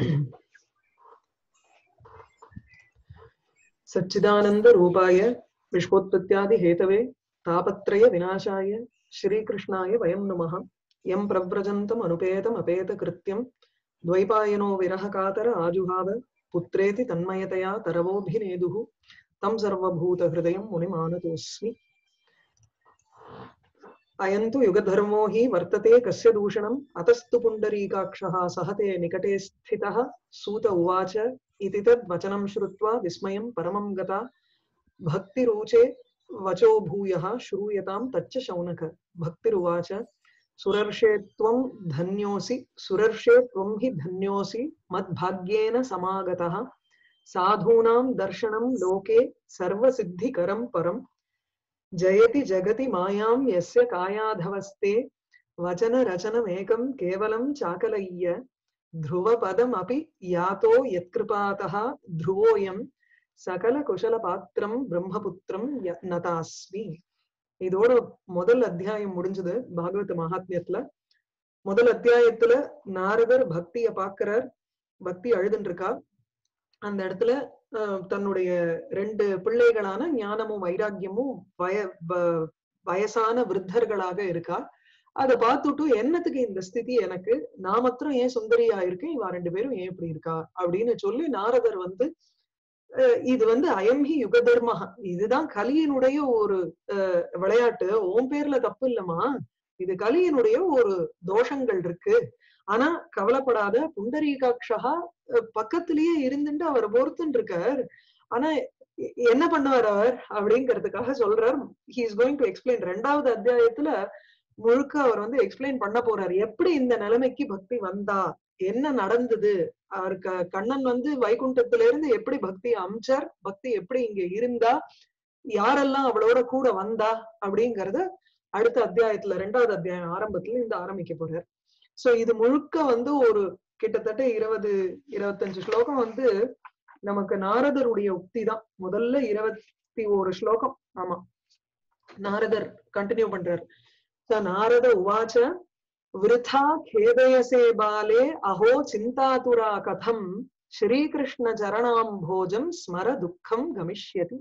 सच्चिदानंद रूपाय विश्वोत्पत्त्यादि Hathaway तापत्रय विनाशाय श्रीकृष्णाय वयं नमः। यं प्रव्रजन्तम् अनुपेतम् अपेतकृत्यं द्वैपायनो विरह कातर आजुहाव पुत्रेति तन्मयतया तरवोऽभिनेदुः तं सर्वभूतहृदयं मुनिमानतोऽस्मि। अयन्तु युगधर्मो हि वर्तते कस्य दूषणम् अतस्तु पुण्डरीकाक्षः सहते निकटे स्थितः सूत उवाच इति तद्वचनं श्रुत्वा विस्मयं परमं गता भक्तिरुचे वचो भूयः श्रूयतां तच्च शौनक। भक्तिरुवाच सुरर्षे त्वं धन्योऽसि सुरर्षे त्वं हि धन्योऽसि मद्भाग्येन समागतः साधूनां दर्शनं लोके सर्वसिद्धिकरं परम् जयति जगति मायां यस्य कायाधवस्ते वचन रचनमेकं केवलं चाकलय्य ध्रुवपदमपि यातो यत्कृपातः ध्रुवोऽयं सकल कुशल पात्रं ब्रह्मपुत्रं नतास्मि। இதோட முதல் அத்தியாயம் முடிஞ்சது பாகவத மகாத்மியத்துல. முதல் அத்தியாயத்துல நாரதர் பக்திய பாக்குறார், பக்தி அழுதுன்னு இருக்கா. அந்த இடத்துல தன்னுடைய ரெண்டு பிள்ளைகளான ஞானமும் வைராக்கியமும் வயசான விருத்தர்களாக இருக்கா. அதை பார்த்துட்டு என்னத்துக்கு இந்த ஸ்திதி, எனக்கு நான் மாத்திரம் ஏன் சுந்தரியா இருக்கேன், இவா ரெண்டு பேரும் ஏன் இப்படி இருக்கா அப்படின்னு சொல்லி நாரதர் இது அயம்ஹி யுக தர்மஹா, இதுதான் கலியினுடைய ஒரு விளையாட்டு, உன் பேர்ல தப்பு இல்லம்மா, இது கலியினுடைய ஒரு தோஷங்கள் இருக்கு, ஆனா கவலைப்படாத, புண்டரீகாட்சா பக்கத்திலேயே இருந்துட்டு அவர் பொறுத்துன்னு இருக்கார், ஆனா என்ன பண்ணுவார் அவர் அப்படிங்கிறதுக்காக சொல்றார். He is going to explain. ரெண்டாவது அத்தியாயத்துல முழுக்க அவர் எக்ஸ்பிளைன் பண்ண போறார், எப்படி இந்த நிலைமைக்கு பக்தி வந்தா, என்ன நடந்தது, அவருக்கு கண்ணன் வைகுண்டத்துல இருந்து எப்படி பக்தி அம்சார், பக்தி எப்படி இங்க இருந்தா, யாரெல்லாம் அவளோட கூட வந்தா அப்படிங்கறத அடுத்த அத்தியாயத்துல ரெண்டாவது அத்தியாயம் ஆரம்பத்துல ஆரம்பிக்க போறார். சோ இது முழுக்க ஒரு கிட்டத்தட்ட 20-25 ஸ்லோகம் நமக்கு நாரதருடைய உக்தி தான். முதல்ல 21 ஸ்லோகம். ஆமா, நாரதர் கண்டினியூ பண்றார். நாரத உவாச்ச விருதா खेदयसे बाले अहो चिन्तातुरा कथं श्रीकृष्ण चरणाम्भोजं स्मर दुःखं गमिष्यति।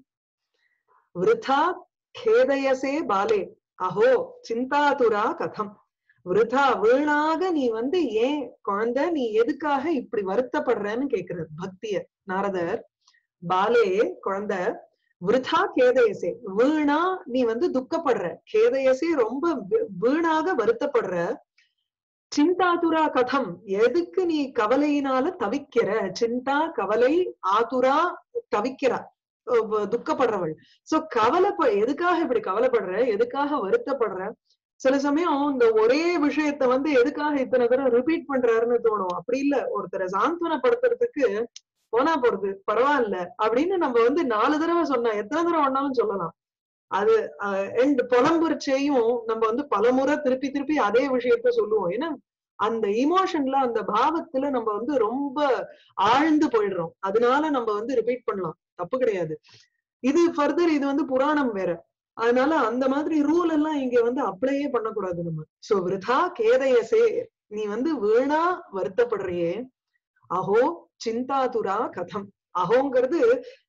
விருதா खेदयसे बाले अहो चिन्तातुरा कथं, விருதா வீணாக நீ ஏன் குழந்தை, நீ எதுக்காக இப்படி வருத்தப்படுறன்னு கேக்குறார் பக்திய நாரதர். பாலே குழந்தை, விருதா கேதயசே வீணா நீ துக்கப்படுற, கேதயசே ரொம்ப வீணாக வருத்தப்படுற, சிந்தாதுரா கதம் எதுக்கு நீ கவலையினால தவிக்கிற, சிந்தா கவலை, ஆதுரா தவிக்கிறா துக்கப்படுறவள். சோ எதுக்காக இப்படி கவலைப்படுற, எதுக்காக வருத்தப்படுற. சில சமயம் இந்த ஒரே விஷயத்த எதுக்காக இத்தனை தடவை ரிப்பீட் பண்றாருன்னு தோணும். அப்படி இல்ல, ஒருத்தரை சாந்தனப்படுத்துறதுக்கு போனா போறது பரவாயில்ல அப்படின்னு நம்ம 4 தடவை சொன்னா எத்தனை தடவை வேணாலும் சொல்லலாம். அது புலம்புரிச்சையும் நம்ம பலமுறை திருப்பி திருப்பி அதே விஷயத்த சொல்லுவோம். ஏன்னா அந்த இமோஷன்ல, அந்த பாவத்துல நம்ம ரொம்ப ஆழ்ந்து போயிடுறோம். அதனால நம்ம ரிப்பீட் பண்ணலாம், தப்பு கிடையாது. இது ஃபர்தர் இது புராணம் வேற, அதனால அந்த மாதிரி ரூல் எல்லாம் இங்க அப்ளையே பண்ணக்கூடாது நம்ம. சோ விருதா கேதயசே, நீ வீணா வருத்தப்படுறியே. அஹோ சிந்தாதுரா கதம், அஹோங்கிறது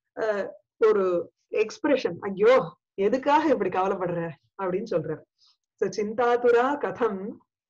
ஒரு எக்ஸ்பிரஷன், ஐயோ எதுக்காக இப்படி கவலைப்படுற அப்படின்னு சொல்றாரு. சிந்தாதுரா கதம்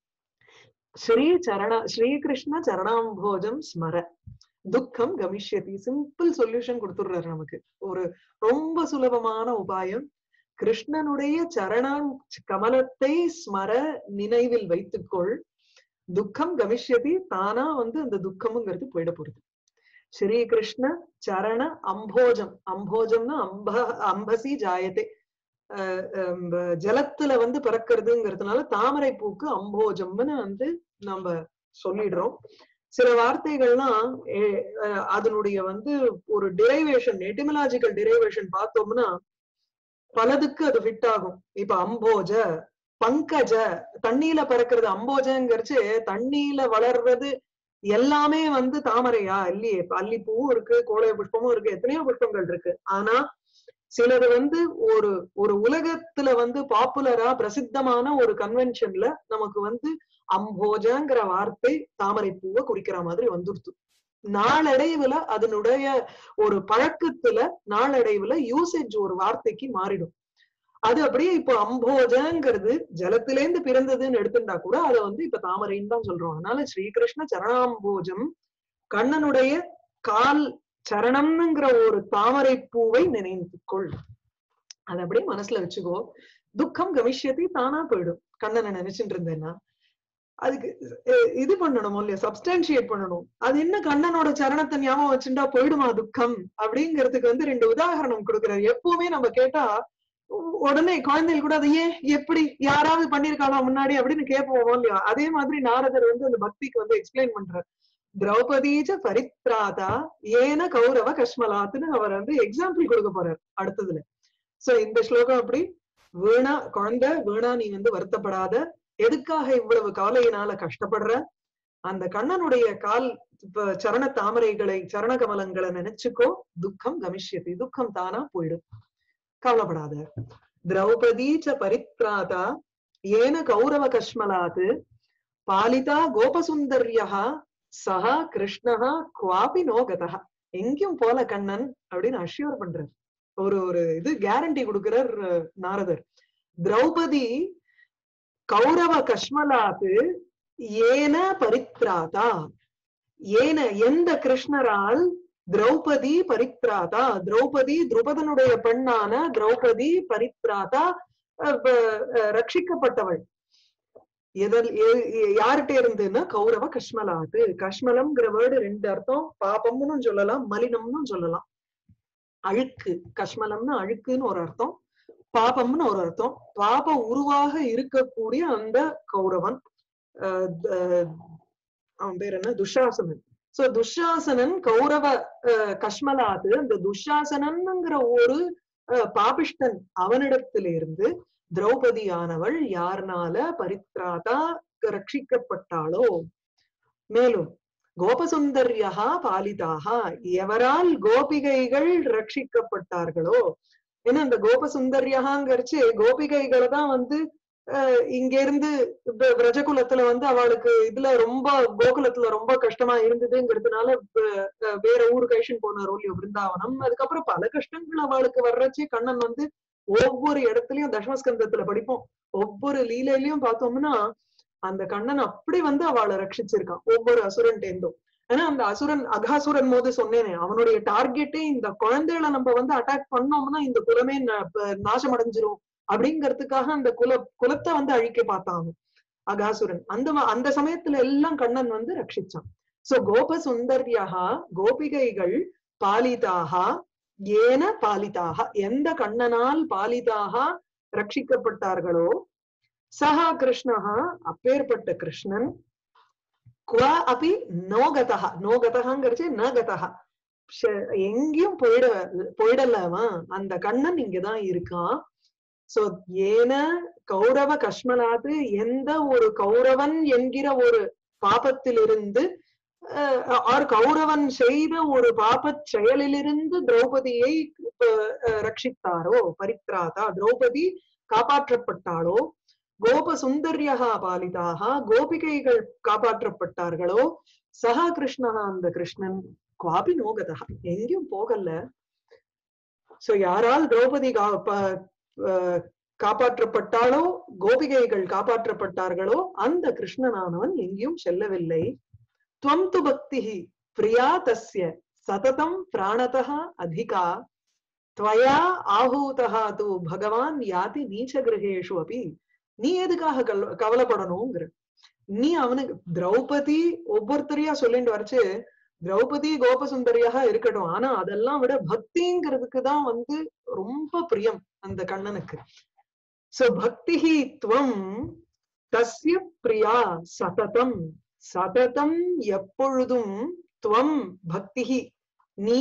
ஸ்ரீகிருஷ்ண சரணாம்போஜம் ஸ்மர துக்கம் கமிஷ்யதி. சிம்பிள் சொல்யூஷன் கொடுத்துடுறாரு நமக்கு, ஒரு ரொம்ப சுலபமான உபாயம். கிருஷ்ணனுடைய சரணம் கமலத்தை ஸ்மர, நினைவில் வைத்துக்கொள், துக்கம் கமிஷ்யதி, தானா அந்த துக்கம்ங்கிறது போயிட போறது. ஸ்ரீகிருஷ்ண சரண அம்போஜம், அம்போஜம்னா அம்பசி ஜாயத்தே, ஜலத்துல பிறக்கிறதுங்கிறதுனால தாமரை பூக்கு அம்போஜம்னு நம்ம சொல்லிடுறோம். சில வார்த்தைகள்லாம் அதனுடைய ஒரு டிரைவேஷன், எட்டிமலாஜிக்கல் டிரைவேஷன் பார்த்தோம்னா பலதுக்கு அது ஃபிட் ஆகும். இப்ப அம்போஜ, பங்கஜ, தண்ணியில பறக்கிறது, அம்போஜங்கிறச்சு தண்ணியில வளர்றது எல்லாமே தாமரையா இல்லையே, அல்லிப்பூவும் இருக்கு, கோலை புஷ்பமும் இருக்கு, எத்தனையோ புஷ்பங்கள் இருக்கு. ஆனா சிலது ஒரு உலகத்துல பாப்புலரா பிரசித்தமான ஒரு கன்வென்ஷன்ல நமக்கு அம்போஜங்கிற வார்த்தை தாமரை பூவை குறிக்கிற மாதிரி வந்துருது. நாளடைவுல அதனுடைய ஒரு பழக்கத்துல நாளடைவுல யூசேஜ் ஒரு வார்த்தைக்கு மாறிடும். அது அப்படியே இப்போ அம்போஜங்கிறது ஜலத்திலேந்து பிறந்ததுன்னு எடுத்துட்டா கூட அதை வந்து இப்ப தாமரைன்னு தான் சொல்றோம். அதனால ஸ்ரீகிருஷ்ண சரணாம்போஜம், கண்ணனுடைய கால் சரணம்ங்கிற ஒரு தாமரை பூவை நினைத்துக்கொள். அதை அப்படியே மனசுல வச்சுக்கோ. துக்கம் கமிஷ்யத்தை தானா போயிடும் கண்ணனை நினைச்சுட்டு இருந்தேன்னா. அதுக்கு இது பண்ணணும் இல்லையா, சப்ஸ்டான்சியேட் பண்ணணும். அது என்ன கண்ணனோட சரணத்தை ஞாபகம் வச்சுட்டா போயிடுமா துக்கம் அப்படிங்கிறதுக்கு வந்து 2 உதாரணம் கொடுக்குறாரு. எப்பவுமே நம்ம கேட்டா உடனே குழந்தைகள் கூட அதையே எப்படி யாராவது பண்ணிருக்காளா முன்னாடி அப்படின்னு கேட்போம் இல்லையா. அதே மாதிரி நாரதர் வந்து அந்த பக்திக்கு வந்து எக்ஸ்பிளைன் பண்றாரு. திரௌபதீஜ பரித்ராதா ஏன கௌரவ கஷ்மலாத்துன்னு அவர் வந்து எக்ஸாம்பிள் கொடுக்க போறார் அடுத்ததுல. சோ இந்த ஸ்லோகம் அப்படி, வீணா குழந்தை வீணா நீ வந்து வருத்தப்படாத, எதுக்காக இவ்வளவு கவலையினால கஷ்டப்படுற, அந்த கண்ணனுடைய கால் சரண தாமரைகளை சரண கமலங்களை நினைச்சுக்கோ, துக்கம் கமிஷ்யதி, துக்கம் தானா போயிடும், கவலைப்படாத. திரௌபதி ச பரித்ராதா ஏன கௌரவ கஷ்மலாத் பாலிதா கோபசுந்தர்யா சஹா கிருஷ்ணஹா குவாபி நோகதா. எங்கேயும் போல கண்ணன் அப்படின்னு அஷ்யூர் பண்றார். ஒரு இது கேரண்டி கொடுக்கிறார் நாரதர். திரௌபதி கௌரவ கஷ்மலாத் ஏன பரித்ராதா, ஏன எந்த கிருஷ்ணரால், திரௌபதி பரித்ராதா, திரௌபதி துருபதனுடைய பெண்ணான திரௌபதி பரித்ராதா ரட்சிக்கப்பட்டவள். யார்கிட்ட இருந்துன்னா கௌரவ கஷ்மலாத்து. கஷ்மலம்ங்கிற வேர்டு 2 அர்த்தம், பாபம்னு சொல்லலாம், மலினம்னு சொல்லலாம். அழுக்கு, கஷ்மலம்னு அழுக்குன்னு ஒரு அர்த்தம், பாபம்னு ஒரு அர்த்தம். பாப உருவாக இருக்கக்கூடிய அந்த கௌரவன், அவன் பேர் என்ன, துஷாசனன். சோ துஷாசனன் கௌரவ கஷ்மலாது, அந்த துஷாசனன்ங்கிற ஒரு பாபிஷ்டன் அவனிடத்திலிருந்து திரௌபதியானவள் யார்னால பரித்ராதா ரட்சிக்கப்பட்டாளோ. மேலும் கோபசுந்தர்யா பாலிதாக, எவரால் கோபிகைகள் ரட்சிக்கப்பட்டார்களோ. ஏன்னா அந்த கோபசுந்தர்யாங்கிறச்சு கோபிகைகளை தான் வந்து இங்க இருந்து பிரஜகுலத்துல வந்து அவளுக்கு இதுல ரொம்ப கோகுலத்துல ரொம்ப கஷ்டமா இருந்ததுங்கிறதுனால வேற ஊரு கைஷன் போன ரோலியோ பிருந்தாவனம். அதுக்கப்புறம் பல கஷ்டங்கள் அவளுக்கு வர்றச்சு கண்ணன் வந்து ஒவ்வொரு இடத்துலயும் தசமஸ்கந்தத்துல படிப்போம், ஒவ்வொரு லீலையிலயும் பார்த்தோம்னா அந்த கண்ணன் அப்படி வந்து அவளை ரட்சிச்சிருக்கான் ஒவ்வொரு அசுரன் டேந்தும். ஏன்னா அந்த அசுரன் அகாசுரன் போது சொன்னேனே, அவனுடைய டார்கெட்டே இந்த குழந்தைகளை நம்ம வந்து அட்டாக் பண்ணோம்னா இந்த குலமே நாசம் அடைஞ்சிரும் அப்படிங்கிறதுக்காக அந்த குலத்தை வந்து அழிக்க பார்த்தான் அகாசுரன். அந்த சமயத்துல எல்லாம் கண்ணன் வந்து ரட்சிச்சான். சோ கோப சுந்தர்யா, கோபிகைகள் பாலிதாக, ஏன பாலிதாக, எந்த கண்ணனால் பாலிதாக ரட்சிக்கப்பட்டார்களோ, சஹா கிருஷ்ணஹா அப்பேற்பட்ட கிருஷ்ணன், குவா அபி நோகதா, நோகதகாங்கிறச்சு நகதா, எங்கேயும் போயிடலவா, அந்த கண்ணன் இங்கதான் இருக்கான். சோ ஏன கௌரவ கஷ்மலாது, எந்த ஒரு கௌரவன் என்கிற ஒரு பாபத்திலிருந்து கௌரவன் செய்த ஒரு பாபச் செயலிலிருந்து திரௌபதியை ரட்சித்தாரோ, பரித்ராதா திரௌபதி காப்பாற்றப்பட்டாளோ, கோப சுந்தர்யா பாலிதாக கோபிகைகள் காப்பாற்றப்பட்டார்களோ, சஹா கிருஷ்ணஹா அந்த கிருஷ்ணன் குவாபி நோகதா எங்கேயும் போகல. சோ யாரால் திரௌபதி காப்பாற்றப்பட்டாளோ, கோபிகைகள் காப்பாற்றப்பட்டார்களோ, அந்த கிருஷ்ணனானவன் எங்கேயும் செல்லவில்லை. त्वं तु भक्तिः प्रिया तस्य सततं प्राणतः अधिका त्वया आहूतः तु भगवान याति नीच गृहेषु अपि. நீ எதுக்காக கவலைப்படணுங்கிற, நீ அவனுக்கு திரௌபதி ஒவ்வொருத்தரையா சொல்லிட்டு வரைச்சு திரௌபதி கோபசுந்தரியாக இருக்கட்டும், ஆனா அதெல்லாம் விட பக்திங்கிறதுக்கு தான் வந்து ரொம்ப பிரியம் அந்த கண்ணனுக்கு. சோ பக்திஹி த்வம் தஸ்ய பிரியா சததம், சததம் எப்பொழுதும், துவம் பக்திஹி நீ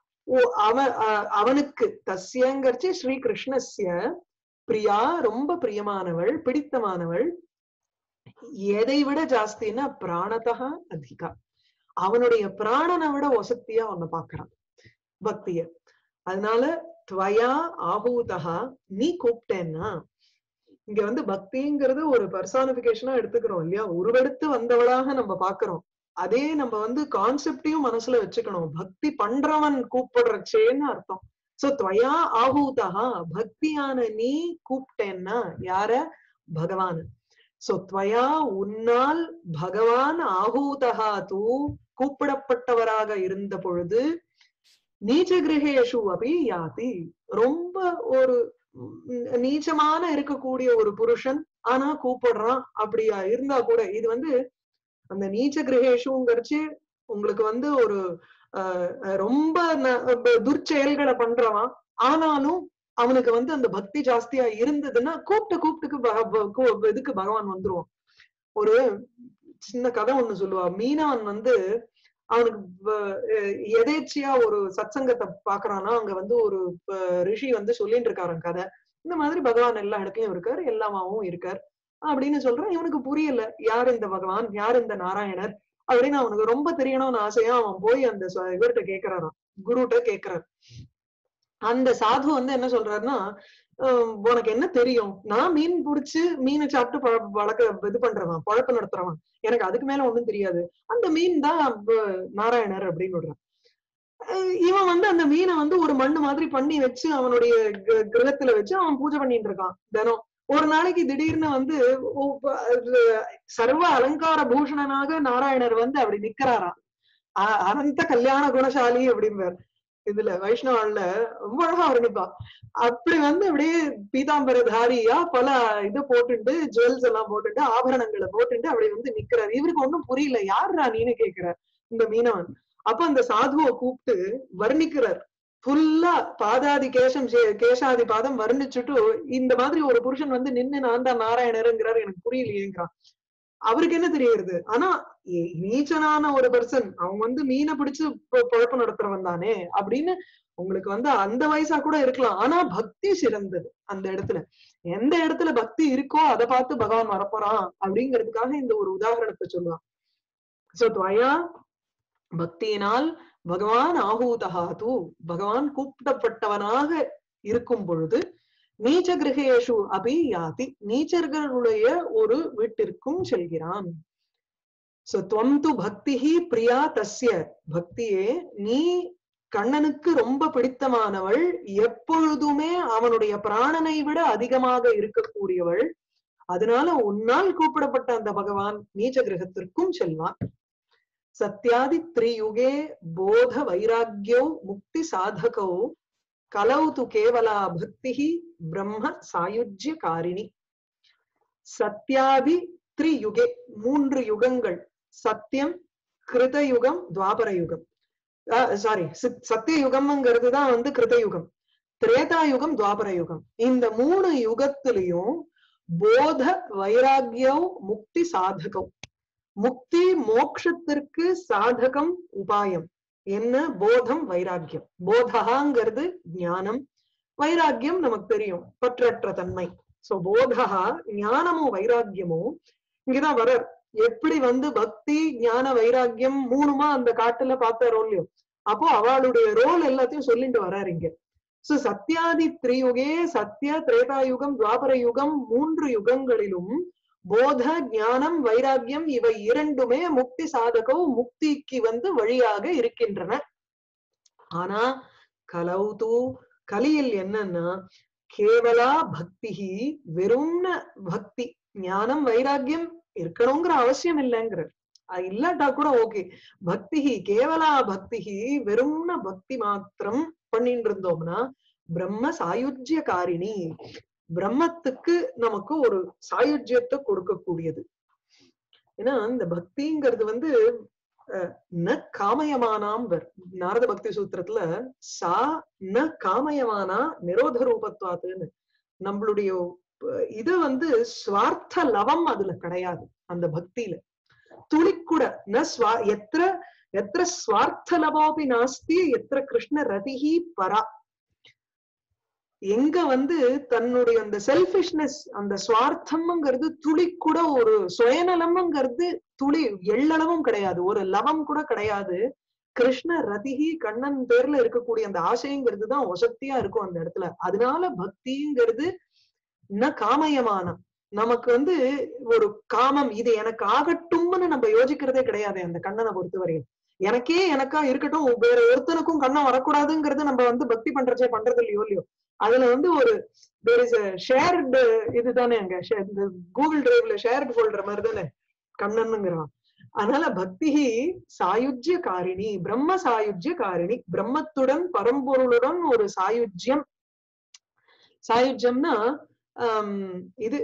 அவனுக்கு, தஸ்யங்கர்ச்சி ஸ்ரீ கிருஷ்ணஸ்ய பிரியா ரொம்ப பிரியமானவள் பிடித்தமானவள், எதை விட ஜாஸ்தின்னா பிராணதா அதிகா, அவனுடைய பிராணனை விட வசத்தியா அவனை பாக்குறான் பக்திய. அதனால துவயா ஆஹூதா நீ கூப்பிட்டேன்னா, இங்க வந்து பக்திங்கிறது ஒரு பர்சானிபிகேஷனா எடுத்துக்கிறோம் இல்லையா, உருவெடுத்து வந்தவளாக நம்ம பாக்குறோம். அதே நம்ம வந்து கான்செப்டையும் மனசுல வச்சுக்கணும். பக்தி பண்றவன் கூப்பிடுறச்சேன்னு அர்த்தம். சோ துவயா ஆஹூதா, பக்தியான நீ கூப்பிட்டேன்னா யார? பகவான். சோ துவயா உன்னால் பகவான் ஆஹூதா தூ கூப்பிடப்பட்டவராக இருந்த பொழுது நீச்ச கிரகேஷு அபி யாதி, ரொம்ப ஒரு நீச்சமான இருக்கக்கூடிய ஒரு புருஷன் ஆனா கூப்பிடுறான் அப்படியா இருந்தா கூட, இது வந்து அந்த நீச்ச கிரகேஷுங்கிறச்சு உங்களுக்கு வந்து ஒரு ரொம்ப துர்ச்செயல்களை பண்றவன், ஆனாலும் அவனுக்கு வந்து அந்த பக்தி ஜாஸ்தியா இருந்ததுன்னா கூப்பிட்டுக்கு இதுக்கு பகவான் வந்துருவான். ஒரு சின்ன கதை ஒண்ணு சொல்லுவா. மீனவன் வந்து அவனுக்கு எதேச்சியா ஒரு சத்சங்கத்தை பாக்குறான்னா, அங்க வந்து ஒரு ரிஷி வந்து சொல்லிட்டு இருக்காரு கதை. இந்த மாதிரி பகவான் எல்லா இடத்துலயும் இருக்காரு, எல்லாமாவும் இருக்கார் அப்படின்னு சொல்றான். இவனுக்கு புரியல யார் இந்த பகவான், யார் இந்த நாராயணர் அப்படின்னு அவனுக்கு ரொம்ப தெரியணும்னு ஆசையா அவன் போய் அந்த இவர்கிட்ட கேட்கிறாராம், குருட்ட கேட்கிறார். அந்த சாது வந்து என்ன சொல்றாருன்னா, உனக்கு என்ன தெரியும், நான் மீன் புடிச்சு மீனை சாப்பிட்டு வளர்க்க இது பண்றவன், பழப்பு நடத்துறவன், எனக்கு அதுக்கு மேல ஒண்ணும் தெரியாது, அந்த மீன் தான் நாராயணர் அப்படின்னு விடுறான். இவன் வந்து அந்த மீனை வந்து ஒரு மண்ணு மாதிரி பண்ணி வச்சு அவனுடைய கிரகத்துல வச்சு அவன் பூஜை பண்ணிட்டு இருக்கான் தினம். ஒரு நாளைக்கு திடீர்னு வந்து சர்வ அலங்கார பூஷணனாக நாராயணர் வந்து அப்படி நிக்கிறாராம். அனந்த கல்யாண குணசாலி அப்படிம்பார் இதுல வைஷ்ணவான்ல, ரொம்ப அழகா வர்ணிப்பா. அப்படி வந்து அப்படியே பீதாம்பரதாரியா பல இது போட்டுட்டு ஜுவல்ஸ் எல்லாம் போட்டுட்டு ஆபரணங்களை போட்டுட்டு அப்படி வந்து நிக்கிறார். இவருக்கு ஒண்ணும் புரியல, யாருடா நீன்னு கேட்கிறார் இந்த மீனவன். அப்ப அந்த சாதுவை கூப்பிட்டு வர்ணிக்கிறார் ஃபுல்லா, பாதாதி கேசாதி பாதம் வர்ணிச்சுட்டு, இந்த மாதிரி ஒரு புருஷன் வந்து நின்னு நான் தான் நாராயணருங்கிறாரு, எனக்கு புரியலையேங்கிறான். அவருக்கு என்ன தெரியுது, ஆனா நீச்சனான ஒரு பர்சன் அவங்க வந்து மீனை பிடிச்சு பொழப்பு நடத்துறவன் தானே அப்படின்னு உங்களுக்கு வந்து அந்த வயசா கூட இருக்கலாம். ஆனா பக்தி சிறந்தது அந்த இடத்துல. எந்த இடத்துல பக்தி இருக்கோ அதை பார்த்து பகவான் வரப்போறான் அப்படிங்கிறதுக்காக இந்த ஒரு உதாரணத்தை சொல்லுவான். சோ துவயா, பக்தியினால் பகவான் ஆஹூதா தூ, பகவான் கூப்பிடப்பட்டவனாக இருக்கும் பொழுது நீச்ச கிரகேஷு அபி யாதி, நீச்சர்களுடைய ஒரு வீட்டிற்கும் செல்கிறான். சோ துவம் து பக்திஹி பிரியா தஸ்ய, பக்தியே நீ கண்ணனுக்கு ரொம்ப பிடித்தமானவள், எப்பொழுதுமே அவனுடைய பிராணனை விட அதிகமாக இருக்கக்கூடியவள், அதனால உன்னால் கூப்பிடப்பட்ட அந்த பகவான் நீச்ச கிரகத்திற்கும் செல்வான். சத்யாதி திரியுகே போத வைராக்கியோ முக்தி சாதகோ கலௌ து கேவலா பக்திஹி பிரம்ம சாயுஜ்ய காரிணி. சத்யாதி திரியுகே, 3 யுகங்கள், சத்தியம், கிருதயுகம், துவாபர யுகம். சாரி, சத்திய யுகம்ங்கிறது தான் வந்து கிருதயுகம், திரேதாயுகம், துவாபர யுகம். இந்த 3 யுகத்திலையும் போத வைராக்கியம் முக்தி சாதகம், முக்தி மோட்சத்திற்கு சாதகம் உபாயம் என்ன? போதம் வைராக்கியம். போதகாங்கிறது ஞானம், வைராக்கியம் நமக்கு தெரியும் பற்றற்ற தன்மை. சோ போதகா ஞானமும் வைராக்கியமும் இங்கதான் வர. எப்படி வந்து பக்தி ஞான வைராக்கியம் 3மா அந்த காட்டுல பார்த்தாரோ இல்லையோ, அப்போ அவளுடைய ரோல் எல்லாத்தையும் சொல்லிட்டு வர்றாரு இங்க. சோ சத்யாதி திரியுகே, சத்ய திரேதாயுகம் துவாபர யுகம் 3 யுகங்களிலும் போத ஞானம் வைராக்கியம் இவை இரண்டுமே முக்தி சாதகம், முக்திக்கு வந்து வழியாக இருக்கின்றன. ஆனா கலௌது, கலியில் என்னன்னா கேவலா பக்திஹி, வெறும் பக்தி, ஞானம் வைராக்கியம் இருக்கணுங்கிற அவசியம் இல்லைங்கிற, இல்லாட்டா கூட ஓகே. பக்திஹி கேவலா பக்திஹி, வெறும் பக்தி மாத்திரம் பண்ணிட்டு இருந்தோம்னா பிரம்ம சாயுஜ்ய காரிணி, பிரம்மத்துக்கு நமக்கு ஒரு சாயுஜ்யத்தை கொடுக்கக்கூடியது. ஏன்னா இந்த பக்திங்கிறது வந்து ந காமயமானாம் நாரத பக்தி சூத்திரத்துல சா ந காமயமானா நிரோத ரூபத்வாத்துன்னு, நம்மளுடைய இது வந்து ஸ்வார்த்த லவம் அதுல கிடையாது அந்த பக்தியில துளிக்கூட. எத்திர எத்திர ஸ்வார்த்த லவோபி நாஸ்தி எத்திர கிருஷ்ண ரதிஹி பரா, எங்க வந்து தன்னுடைய அந்த செல்பிஷ்னஸ், அந்த சுவார்த்தம்ங்கிறது துளி கூட, ஒரு சுயநலம்ங்கிறது துளி எள்ளளவும் கிடையாது, ஒரு லவம் கூட கிடையாது. கிருஷ்ண ரதிஹி, கண்ணன் பேர்ல இருக்கக்கூடிய அந்த ஆசைங்கிறது தான் வசத்தியா இருக்கும் அந்த இடத்துல. அதனால பக்திங்கிறது ந காமயமானம், நமக்கு வந்து ஒரு காமம் இது எனக்கு ஆகட்டும்னு நம்ம யோசிக்கிறதே கிடையாது அந்த கண்ணனை பொறுத்தவரையும். எனக்கா இருக்கட்டும், வேற ஒருத்தனுக்கும் கண்ணம் வரக்கூடாதுங்கிறது நம்ம வந்து பக்தி பண்றதே பண்றது இல்லையோ. அதுல வந்து ஒரு there is a shared இதுதானே அங்க இந்த கூகுள் டிரைவ்ல ஷேர்ட் போல்ற மாதிரி தானே கண்ணனுங்கிறான். அதனால பக்தி சாயுஜ்ய காரிணி, பிரம்ம சாயுஜ்ய காரிணி, பிரம்மத்துடன் பரம்பொருளுடன் ஒரு சாயுஜ்யம். சாயுஜ்யம்னா இது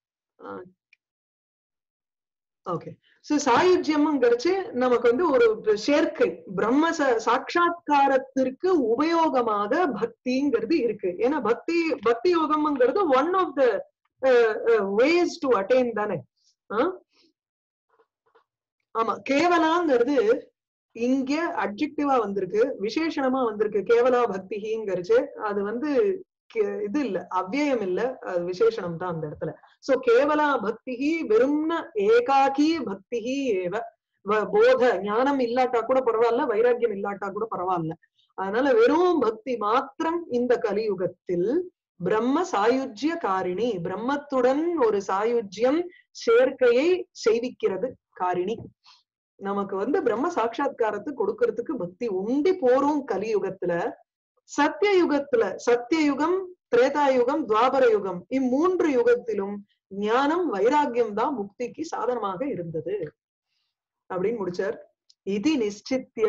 ஓகே. சோ சாயுஜ்யம்ங்கிறச்சு நமக்கு வந்து ஒரு சேர்க்கை, பிரம்ம சாட்சா்காரத்திற்கு உபயோகமாக பக்திங்கிறது இருக்கு. ஏன்னா பக்தி யோகம்ங்கிறது one of the ways to attain தானே. ஆமா, கேவலாங்கிறது இங்க அட்ஜெக்டிவா வந்திருக்கு, விசேஷணமா வந்திருக்கு. கேவலா பக்திங்கிறச்சு அது வந்து இது இல்ல, அவ்வியம் இல்ல, அது விசேஷணம் தான் அந்த இடத்துல. சோ கேவலா பக்தி வெறும்ன ஏகாகி பக்தி ஏவ. போத ஞானம் இல்லாட்டா கூட பரவாயில்ல, வைராக்கியம் இல்லாட்டா கூட பரவாயில்ல. அதனால வெறும் பக்தி மாத்திரம் இந்த கலியுகத்தில் பிரம்ம சாயுஜ்ய காரிணி, பிரம்மத்துடன் ஒரு சாயுஜ்யம் சேர்க்கையை செய்விக்கிறது காரிணி. நமக்கு வந்து பிரம்ம சாட்சா்காரத்தை கொடுக்கறதுக்கு பக்தி உண்டி போறோம் கலியுகத்துல. சத்தியயுகத்துல, சத்தியயுகம், திரேதாயுகம், துவாபர யுகம், இம்மூன்று யுகத்திலும் ஞானம் வைராக்கியம் தான் முக்திக்கு சாதனமாக இருந்தது அப்படின்னு முடிச்சார். இதி நிச்சித்ய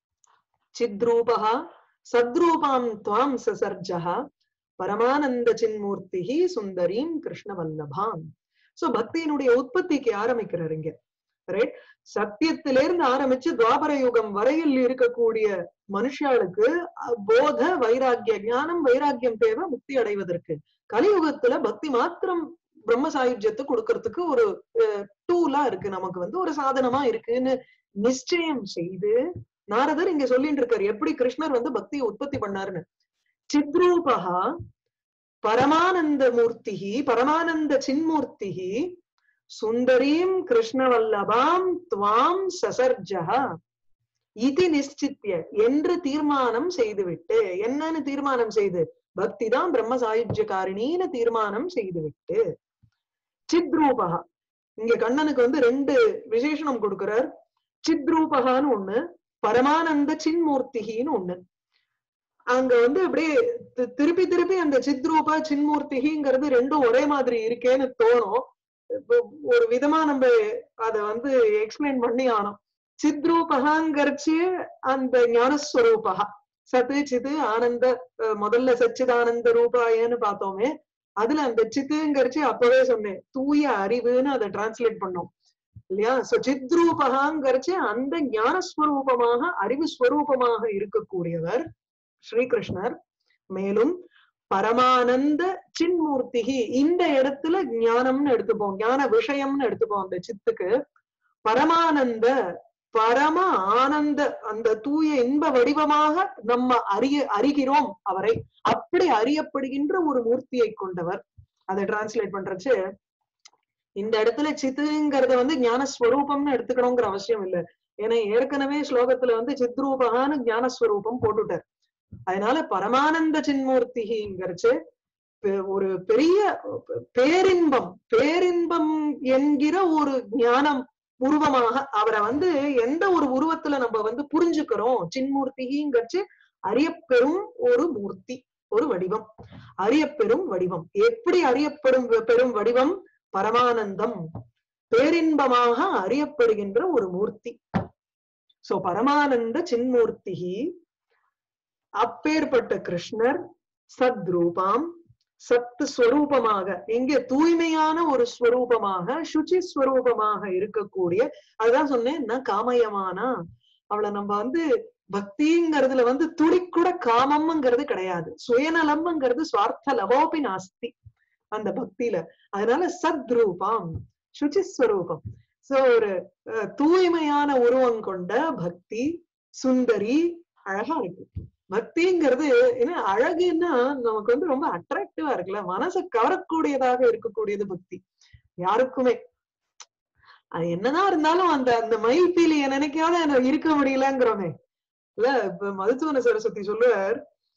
சித்ரூபா சத்ரூபாம் துவாம் சசர்ஜஹ பரமானந்த சின்மூர்த்தி சுந்தரீம் கிருஷ்ணவல்லபாம். சோ பக்தியினுடைய உற்பத்திக்கு ஆரம்பிக்கிறார் இங்க. ரைட், சத்தியத்திலிருந்து ஆரம்பிச்சு துவாபர யுகம் வரையில் இருக்கக்கூடிய மனுஷாளுக்கு போத வைராக்கிய ஞானம் வைராக்கியம் தேவை முக்தி அடைவதற்கு. கலியுகத்துல பக்தி மாத்திரம் பிரம்ம சாயுஜ்யத்தை கொடுக்கறதுக்கு ஒரு டூலா இருக்கு, நமக்கு வந்து ஒரு சாதனமா இருக்குன்னு நிச்சயம் செய்து நாரதர் இங்க சொல்லிட்டு இருக்காரு எப்படி கிருஷ்ணர் வந்து பக்தியை உற்பத்தி பண்ணாருன்னு. சித்ரூபா பரமானந்த மூர்த்தி, பரமானந்த சின்மூர்த்தி சுந்தரீம் கிருஷ்ணவல்லபாம் துவாம் சசர்ஜஹ இதி நிச்சித்ய என்று தீர்மானம் செய்துவிட்டு. என்னன்னு தீர்மானம் செய்து? பக்தி தான் பிரம்ம சாயுஜ்யகாரிணின்னு தீர்மானம் செய்துவிட்டு. சித்ரூபா, இங்க கண்ணனுக்கு வந்து ரெண்டு விசேஷனம் கொடுக்கிறார். சித்ரூபகான்னு ஒண்ணு, பரமானந்த சின்மூர்த்திகின்னு ஒண்ணு. அங்க வந்து அப்படியே திருப்பி திருப்பி அந்த சித்ரூபா சின்மூர்த்திங்கிறது ரெண்டும் ஒரே மாதிரி இருக்கேன்னு தோணும். ஒரு விதமா நம்ம அத வந்து எக்ஸ்பிளைன் பண்ணி ஆனோம். சித்ரூபகாங்கிறச்சு அந்த ஞானஸ்வரூபா, சத்து சித்து ஆனந்த, முதல்ல சச்சிதானந்த ரூபாயன்னு பார்த்தோமே, அதுல அந்த சித்துங்கிறச்சு அப்பவே சொன்னேன் தூய அறிவுன்னு அதை டிரான்ஸ்லேட் பண்ணோம் இல்லையா. சோ சித்ரூபகாங்கிறச்சு அந்த ஞானஸ்வரூபமாக அறிவு ஸ்வரூபமாக இருக்கக்கூடியவர் ஸ்ரீகிருஷ்ணர். மேலும் பரமானந்த சின்மூர்த்திகி, இந்த இடத்துல ஞானம்னு எடுத்துப்போம், ஞான விஷயம்னு எடுத்துப்போம் அந்த சித்துக்கு. பரமானந்த பரம ஆனந்த அந்த தூய இன்ப வடிவமாக நம்ம அறிகிறோம் அவரை, அப்படி அறியப்படுகின்ற ஒரு மூர்த்தியை கொண்டவர். அதை டிரான்ஸ்லேட் பண்றச்சு இந்த இடத்துல சித்துங்கிறத வந்து ஞானஸ்வரூபம்னு எடுத்துக்கணுங்கிற அவசியம் இல்லை. ஏன்னா ஏற்கனவே ஸ்லோகத்துல வந்து சித்ரூபகான்னு ஞானஸ்வரூபம் போட்டுட்டார். அதனால பரமானந்த சின்மூர்த்திங்கிறச்சு ஒரு பெரிய பேரின்பம் என்கிற ஒரு ஞானம் உருவமாக அவரை வந்து எந்த ஒரு உருவத்துல நம்ம வந்து புரிஞ்சுக்கிறோம். சின்மூர்த்திங்கிறச்சு அறியப்பெறும் ஒரு மூர்த்தி, ஒரு வடிவம், அறியப்பெறும் வடிவம். எப்படி பெரும் வடிவம்? பரமானந்தம், பேரின்பமாக அறியப்படுகின்ற ஒரு மூர்த்தி. சோ பரமானந்த சின்மூர்த்தி, அப்பேற்பட்ட கிருஷ்ணர் சத்ரூபாம், சத்து ஸ்வரூபமாக, இங்கே தூய்மையான ஒரு ஸ்வரூபமாக, சுச்சி ஸ்வரூபமாக இருக்கக்கூடிய, அதுதான் சொன்னேன் காமயமானா. அவளை நம்ம வந்து பக்திங்கிறதுல வந்து துளி கூட காமம்ங்கிறது கிடையாது, சுயநலம்ங்கிறது சுவார்த்த லவோபி நாஸ்தி அந்த பக்தியில. அதனால சத்ரூபாம், சுச்சிஸ்வரூபம். சோ ஒரு தூய்மையான உருவம் கொண்ட பக்தி, சுந்தரி, அழகா இருக்கு. பக்திங்கிறது என்ன அழகுன்னா நமக்கு வந்து ரொம்ப அட்ராக்டிவா இருக்குல்ல, மனசை கவரக்கூடியதாக இருக்கக்கூடியது பக்தி யாருக்குமே. அது என்னதான் இருந்தாலும் அந்த அந்த மைப்பீலி நினைக்காத எனக்கு இருக்க முடியலங்கிறோமே இல்ல. இப்ப மதுசூதன சரஸ்வதி சொல்லுவார்,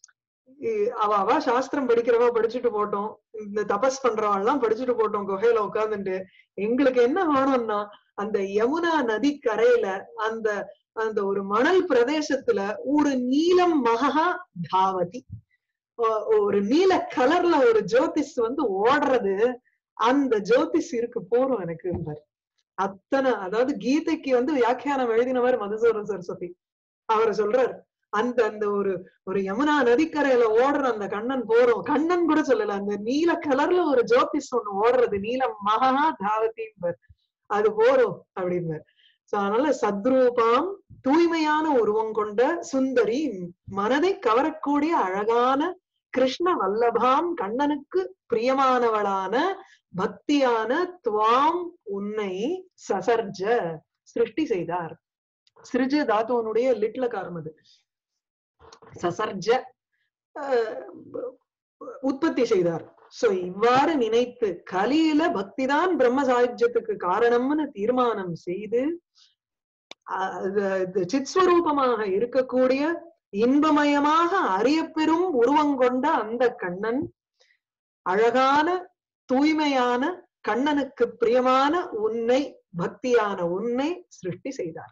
அவ சாஸ்திரம் படிக்கிறவா படிச்சுட்டு போட்டோம், இந்த தபஸ் பண்றவா எல்லாம் படிச்சுட்டு போட்டோம் குகையில உட்கார்ந்துட்டு. எங்களுக்கு என்ன வேணும்னா அந்த யமுனா நதி கரையில அந்த அந்த ஒரு மணல் பிரதேசத்துல ஒரு நீலம் மகா தாவதி, ஒரு நீல கலர்ல ஒரு ஜோதிஷ் ஓடுறது, அந்த ஜோதிஷ் இருக்கு போறோம் எனக்கு இருந்தார். அத்தனை, அதாவது கீதைக்கு வியாக்கியானம் எழுதினவர் மதுசூதன சரஸ்வதி. அவர் சொல்றார் அந்த அந்த ஒரு ஒரு யமுனா நதிக்கரையில ஓடுற அந்த கண்ணன் போறோம், கண்ணன் கூட சொல்லல, அந்த நீல கலர்ல ஒரு ஜோதிஷ் ஒண்ணு ஓடுறது, நீலம் மகா தாவதிம்பர், அது போறோம் அப்படின்பார். சோ அதனால சத்ரூபாம், தூய்மையான உருவம் கொண்ட, சுந்தரி, மனதை கவரக்கூடிய அழகான, கிருஷ்ண வல்லபாம், கண்ணனுக்கு பிரியமானவளான, பக்தியான, துவாம், உன்னை, சசர்ஜ, சிருஷ்டி செய்தார். சிருஜ தாத்துவனுடைய லிட்ல காரணம் அது. சசர்ஜ உற்பத்தி செய்தார். சோ இவ்வாறு நினைத்து கலியில பக்திதான் பிரம்ம சாயுஜ்யத்துக்கு காரணம்னு தீர்மானம் செய்து சித்ஸ்வரூபமாக இருக்கக்கூடிய இன்பமயமாக அறியப்பெறும் உருவங்கொண்ட அந்த கண்ணன், அழகான தூய்மையான கண்ணனுக்கு பிரியமான உன்னை, பக்தியான உன்னை சிருஷ்டி செய்தார்.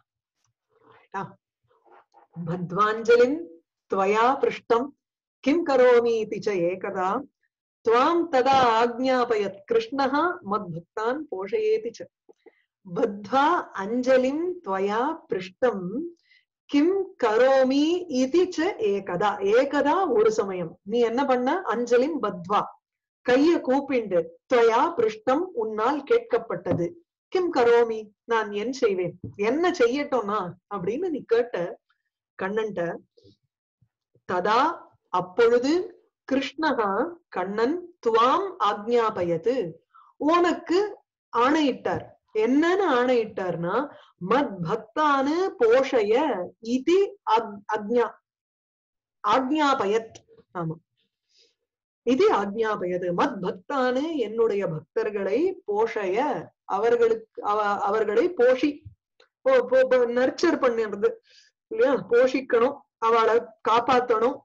பத்வாஞ்சலின் त्वया पृष्टं किं करोमि इति च एकदा त्वां तदा आज्ञापयत् कृष्णः मद्भक्तान् पोषयेति च. बद्ध्वा अंजलिं त्वया पृष्टं किं करोमि इति च एकदा. एकदा ஒரு சமயம் நீ என்ன பண்ண, அஞ்சலிம் பத்வா, கைய கூப்பிண்டு, त्वया पृष्टं உன்னால் கேட்கப்பட்டது, கிம் கரோமி நான் என் செய்வேன், என்ன செய்யட்டோம்னா அப்படின்னு நீ கேட்ட கண்ணன்ட்ட. ததா அப்பொழுது, கிருஷ்ணகா கண்ணன், துவாம் ஆக்ஞாபயது உனக்கு ஆணையிட்டார். என்னன்னு ஆணையிட்டார்னா, மத் பக்தானு போஷய இதி அக்ஞா ஆக்ஞாபயத். ஆமா, இது ஆக்ஞாபயது. மத் பக்தானு என்னுடைய பக்தர்களை, போஷய அவர்களை போஷி, நர்ச்சர் பண்ணிடுறது இல்லையா, போஷிக்கணும், அவளை காப்பாத்தணும்.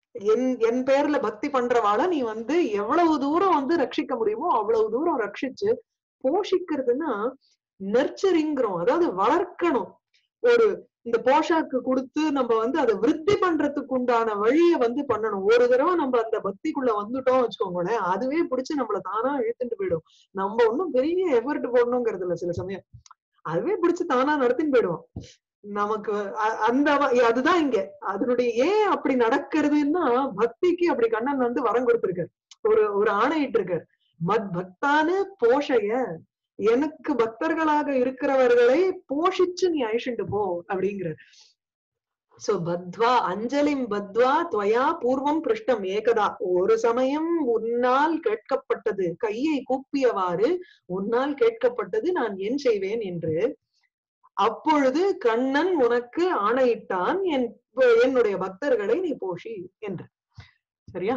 என் பேர்ல பக்தி பண்றவாளை நீ எவ்வளவு தூரம் ரட்சிக்க முடியுமோ அவ்வளவு தூரம் ரட்சிச்சு, போஷிக்கிறதுன்னா நர்ச்சரிங்கிறோம், அதாவது வளர்க்கணும். ஒரு இந்த போஷாக்கு கொடுத்து நம்ம அதை விருத்தி பண்றதுக்கு உண்டான வழிய பண்ணணும். ஒரு தடவை நம்ம அந்த பக்திக்குள்ள வந்துட்டோம் வச்சுக்கோங்களேன், அதுவே பிடிச்சு நம்மள தானா இழுத்துட்டு போயிடும். நம்ம ஒன்னும் பெரிய எஃபர்ட் போடணுங்கிறது இல்ல, சில சமயம் அதுவே பிடிச்சு தானா நடத்தின்னு போயிடுவோம் நமக்கு. அந்த அதுதான் இங்க அதனுடைய ஏன் அப்படி நடக்கிறதுன்னா, பக்திக்கு அப்படி கண்ணன் வரம் கொடுத்திருக்காரு, ஒரு ஆணையிட்டு இருக்காரு. மத் பக்தானு போஷய, எனக்கு பக்தர்களாக இருக்கிறவர்களை போஷிச்சு நீ அழிச்சுட்டு போ அப்படிங்கிற. சோ பத்வா அஞ்சலிம் பத்வா துவயா பூர்வம் பிருஷ்டம் ஏகதா, ஒரு சமயம் உன்னால் கேட்கப்பட்டது, கையை கூப்பியவாறு உன்னால் கேட்கப்பட்டது, நான் என் செய்வேன் என்று. அப்பொழுது கண்ணன் உனக்கு ஆணையிட்டான், என்னுடைய பக்தர்களை நீ போஷி என்று. சரியா?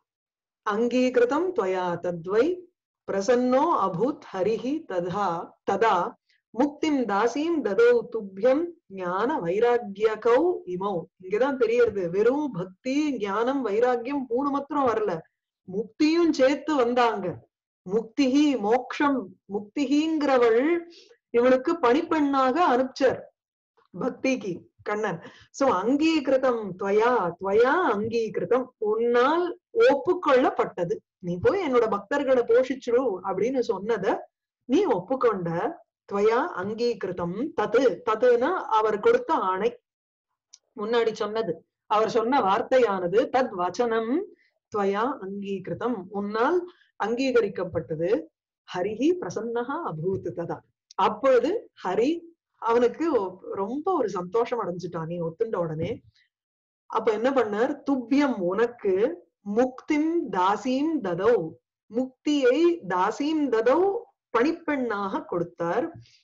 அங்கீகிருதம் துவயா தத்வை பிரசன்னோ அபூத் ஹரிஹி ததா முக்திம் தாசீம் ததோ துப்யம் ஞான வைராக்கியகௌ இமௌ. இங்கதான் தெரியறது, வெறும் பக்தி ஞானம் வைராக்கியம் மூணு மாத்திரம் வரல, முக்தியும் சேர்த்து வந்தாங்க. முக்திஹி மோக்ஷம், முக்திஹிங்கிறவள் இவளுக்கு பணிப்பெண்ணாக அனுப்பிச்சார் பக்திக்கு கண்ணன். சோ அங்கீகிருதம் துவயா அங்கீகிருதம், உன்னால் ஒப்புக்கொள்ளப்பட்டது. நீ போய் என்னோட பக்தர்களை போஷிச்சிடு அப்படின்னு சொன்னத நீ ஒப்புக்கொண்ட. துவயா அங்கீகிருதம் தத்துனா அவர் கொடுத்த ஆணை, முன்னாடி சொன்னது, அவர் சொன்ன வார்த்தையானது, தத் வச்சனம் துவயா அங்கீகிருதம், உன்னால் அங்கீகரிக்கப்பட்டது. ஹரிஹி பிரசன்னஹா அபூத் ததா. அப்பொழுது ஹரி அவனுக்கு ரொம்ப ஒரு சந்தோஷம் அடைஞ்சிட்டான் நீ ஒத்துண்ட உடனே. அப்ப என்ன பண்ணார், துப்பியம் உனக்கு, முக்திம் தாசீம் ததௌ, முக்தியை தாசீம் ததௌ பணிப்பெண்ணாக கொடுத்தார்.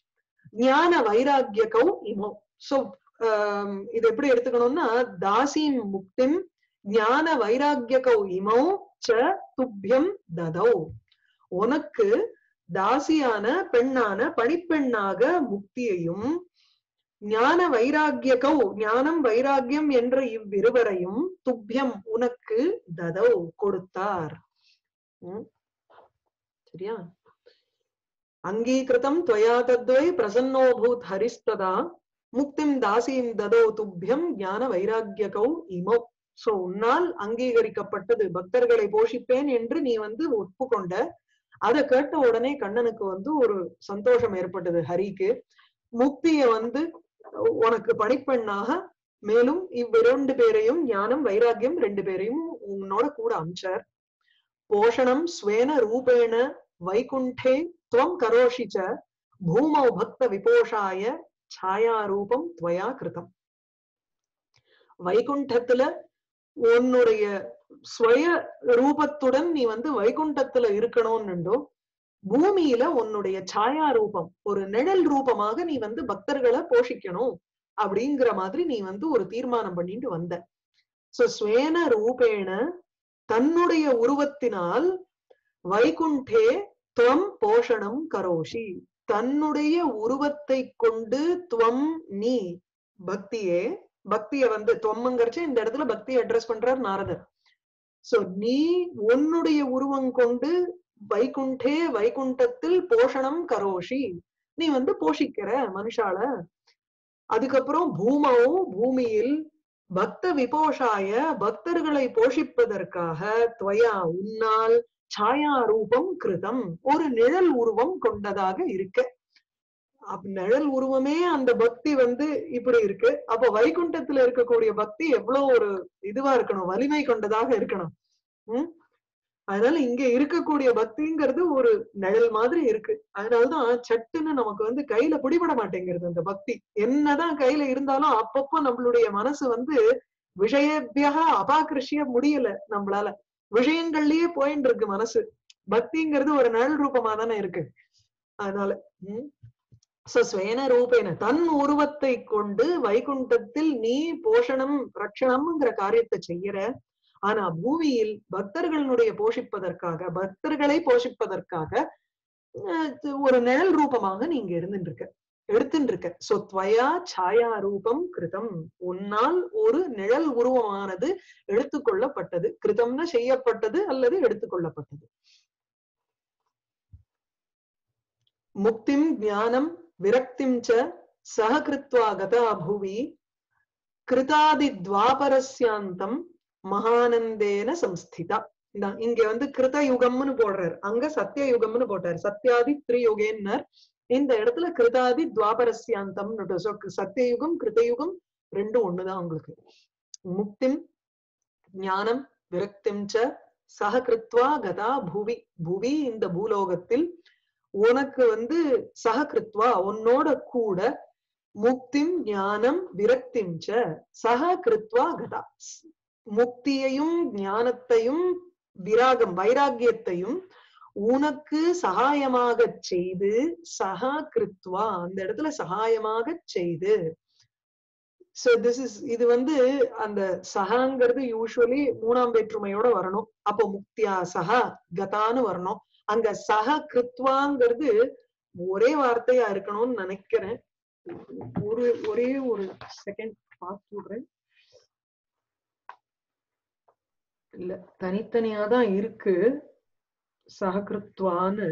ஞான வைராக்கியகௌ இமோ. சோ இது எப்படி எடுத்துக்கணும்னா, தாசீம் முக்திம் ஞான வைராக்கியகௌ இமோ ச துப்பியம் ததௌ, உனக்கு தாசியான பெண்ணான பணிப்பெண்ணாக முக்தியையும் ஞான வைராகியகௌ ஞானம் வைராகியம் என்ற இவ்விருவரையும் துப்பியம் உனக்கு ததௌ கொடுத்தார். சரியா? அங்கீகிருதம் त्वया तद्वै प्रसन्नोऽभूत् हरिस्तदा முக்திம் தாசீம் ததோ துப்பியம் ஞான வைராகியகௌ இமௌ. சோ உன்னால் அங்கீகரிக்கப்பட்டது, பக்தர்களை போஷிப்பேன் என்று நீ ஒப்புக்கொண்ட. அதை கேட்ட உடனே கண்ணனுக்கு ஒரு சந்தோஷம் ஏற்பட்டது. ஹரிக்கு முக்திய உனக்கு பணிப்பெண்ணாக மேலும் இவ்விரண்டு பேரையும் ஞானம் வைராகியம் ரெண்டு பேரையும் உன்னோட கூட அம்சார். போஷணம் ஸ்வேன ரூபேண வைகுண்டே துவம் கரோஷிச்ச பூமௌ பக்த விபோஷாய சாயா ரூபம் துவயா கிருதம். வைகுண்டத்துல உன்னுடைய ஸ்வய ரூபத்துடன் நீ வைகுண்டத்துல இருக்கணும்னுண்டோ, பூமியில உன்னுடைய சாயா ரூபம் ஒரு நிழல் ரூபமாக நீ பக்தர்களை போஷிக்கணும் அப்படிங்கிற மாதிரி நீ ஒரு தீர்மானம் பண்ணிட்டு வந்த. சோ ஸ்வேன ரூபேண தன்னுடைய உருவத்தினால் வைகுண்டே துவம் போஷணம் கரோஷி தன்னுடைய உருவத்தை கொண்டு துவம் நீ பக்தியே பக்திய துவம்ங்கிறச்சு இந்த இடத்துல பக்தியை அட்ரஸ் பண்றார் நாரதர். சோ நீ உன்னுடைய உருவம் கொண்டு வைகுண்டே வைகுண்டத்தில் போஷணம் கரோஷி நீ போஷிக்கிற மனுஷால. அதுக்கப்புறம் பூமவும் பூமியில் பக்த விபோஷாய பக்தர்களை போஷிப்பதற்காக துவயா உன்னால் சாயா ரூபம் கிருதம் ஒரு நிழல் உருவம் கொண்டதாக இருக்க. நிழல் உருவமே அந்த பக்தி இப்படி இருக்கு. அப்ப வைகுண்டத்துல இருக்கக்கூடிய பக்தி எவ்வளவு ஒரு இதுவா இருக்கணும், வலிமை கொண்டதாக இருக்கணும். அதனால இங்க இருக்கக்கூடிய பக்திங்கிறது ஒரு நிழல் மாதிரி இருக்கு. அதனாலதான் சட்டுன்னு நமக்கு கையில பிடிபட மாட்டேங்கிறது அந்த பக்தி. என்னதான் கையில இருந்தாலும் அப்பப்போ நம்மளுடைய மனசு விஷயபியாக அபாகிருஷ்ய முடியல, நம்மளால விஷயங்கள்லயே போயின்னு இருக்கு மனசு. பக்திங்கிறது ஒரு நிழல் ரூபமா தானே இருக்கு. அதனால ஸ்வேன ரூபேன தன் உருவத்தை கொண்டு வைகுண்டத்தில் நீ போஷணம் ரட்சணம்ங்கிற காரியத்தை செய்யற. ஆனா பூமியில் பக்தர்களுடைய போஷிப்பதற்காக பக்தர்களை போஷிப்பதற்காக ஒரு நிழல் ரூபமாக நீங்க எடுத்துட்டு இருக்க. சோ துவயா சாயா ரூபம் கிருதம் உன்னால் ஒரு நிழல் உருவமானது எடுத்துக்கொள்ளப்பட்டது. கிருதம்னா செய்யப்பட்டது அல்லது எடுத்துக்கொள்ளப்பட்டது. முக்திம் ஞானம் விரக்திம் ச சஹகிருத்வா கதா புவி கிருதாதி துவாபரஸ்யாந்தம் மகானந்தேன சம்ஸ்திதா. இங்க கிருத யுகம்னு போடுறாரு, அங்க சத்திய யுகம்னு போட்டாரு. சத்யாதி திரியுகேன்னர், இந்த இடத்துல கிருதாதி துவாபரஸ்யாந்தம். சத்தியயுகம் கிருதயுகம் ரெண்டும் ஒண்ணுதான் உங்களுக்கு. முக்திம் ஞானம் விரக்திம் ச சஹகிருத்வா கதா புவி புவி இந்த பூலோகத்தில் உனக்கு சஹகிருத்வா உன்னோட கூட முக்திம் ஞானம் விரக்திம் ச சஹகிருத்வா கதா முக்தியையும் ஞானத்தையும் விராகம் வைராகியத்தையும் உனக்கு சகாயமாக செய்து சஹகிருத்வா அந்த இடத்துல சகாயமாக செய்து. சோ திஸ் இஸ் இது அந்த சகாங்கிறது யூஸ்வலி மூணாம் வேற்றுமையோட வரணும். அப்போ முக்தியா சஹா கதான்னு வரணும். அங்க சஹகிருத்வாங்கிறது ஒரே வார்த்தையா இருக்கணும்னு நினைக்கிறேன். ஒரே ஒரு செகண்ட் பார்த்து விடுறேன். இல்ல தனித்தனியாதான் இருக்கு சஹகிருத்வான்னு.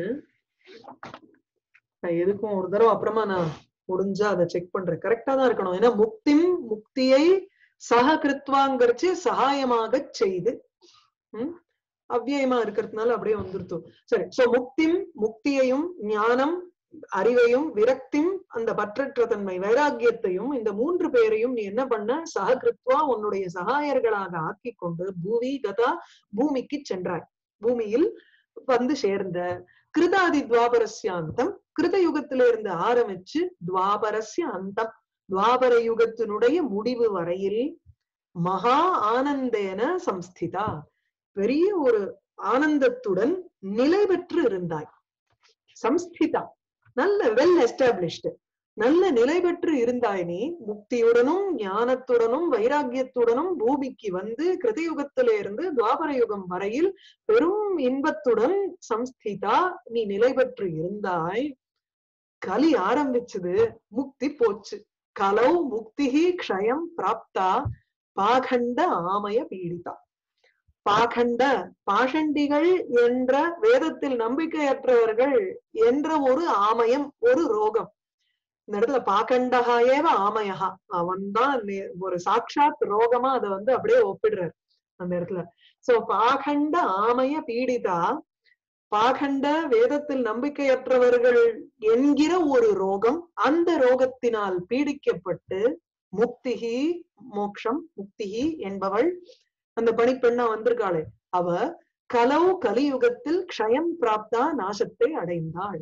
எதுக்கும் ஒரு தடவை அப்புறமா நான் முடிஞ்சா அதை செக் பண்றேன். கரெக்டா தான் இருக்கணும். ஏன்னா முக்தியை சஹகிருத்வாங்கிறச்சு சகாயமாக செய்து அவ்வியமா இருக்கிறதுனால அப்படியே வந்துருத்தோம். சரி. சோ முக்தியையும் ஞானம் அறிவையும் விரக்தியும் அந்த பற்றற்ற தன்மை வைராகியத்தையும் இந்த மூன்று பேரையும் நீ என்ன பண்ண சஹகிருத்வா உன்னுடைய சகாயர்களாக ஆக்கி கொண்டு பூவி கதா பூமிக்கு சென்றாய். பூமியில் சேர்ந்த கிருதாதி துவாபரஸ்யாந்தம் கிருத யுகத்திலிருந்து ஆரம்பிச்சு துவாபரஸ்ய அந்தம் துவாபர யுகத்தினுடைய முடிவு வரையில் மகா ஆனந்தேன சம்ஸ்திதா பெரிய ஒரு ஆனந்தத்துடன் நிலை பெற்று இருந்தாய். சம்ஸ்திதா நல்ல வெல் எஸ்டாப்ளிஷ்டு நல்ல நிலை பெற்று இருந்தாய். நீ முக்தியுடனும் ஞானத்துடனும் வைராகியத்துடனும் பூமிக்கு கிருதயுகத்தில இருந்து துவாபர யுகம் வரையில் பெரும் இன்பத்துடன் சம்ஸ்திதா நீ நிலை பெற்று இருந்தாய். கலி ஆரம்பிச்சது, முக்தி போச்சு. கலௌ முக்திஹி க்ஷயம் பிராப்தா பாகண்ட ஆமய பீடிதா. பாகண்ட பாஷண்டிகள் என்ற வேதத்தில் நம்பிக்கையற்றவர்கள் என்ற ஒரு ஆமயம், ஒரு ரோகம். இந்த இடத்துல பாகண்டகா ஏவ ஆமயகா, அவன் தான் ஒரு சாட்சாத் ரோகமா அதை அப்படியே ஒப்பிடுறாரு அந்த இடத்துல. சோ பாகண்ட ஆமய பீடிதா, பாகண்ட வேதத்தில் நம்பிக்கையற்றவர்கள் என்கிற ஒரு ரோகம், அந்த ரோகத்தினால் பீடிக்கப்பட்டு முக்திஹி மோக்ஷம், முக்திஹி என்பவள் அந்த பணிப்பெண்ணா வந்திருக்காளே அவ கலௌ கலியுகத்தில் க்ஷயம் பிராப்தா நாசத்தை அடைந்தாள்.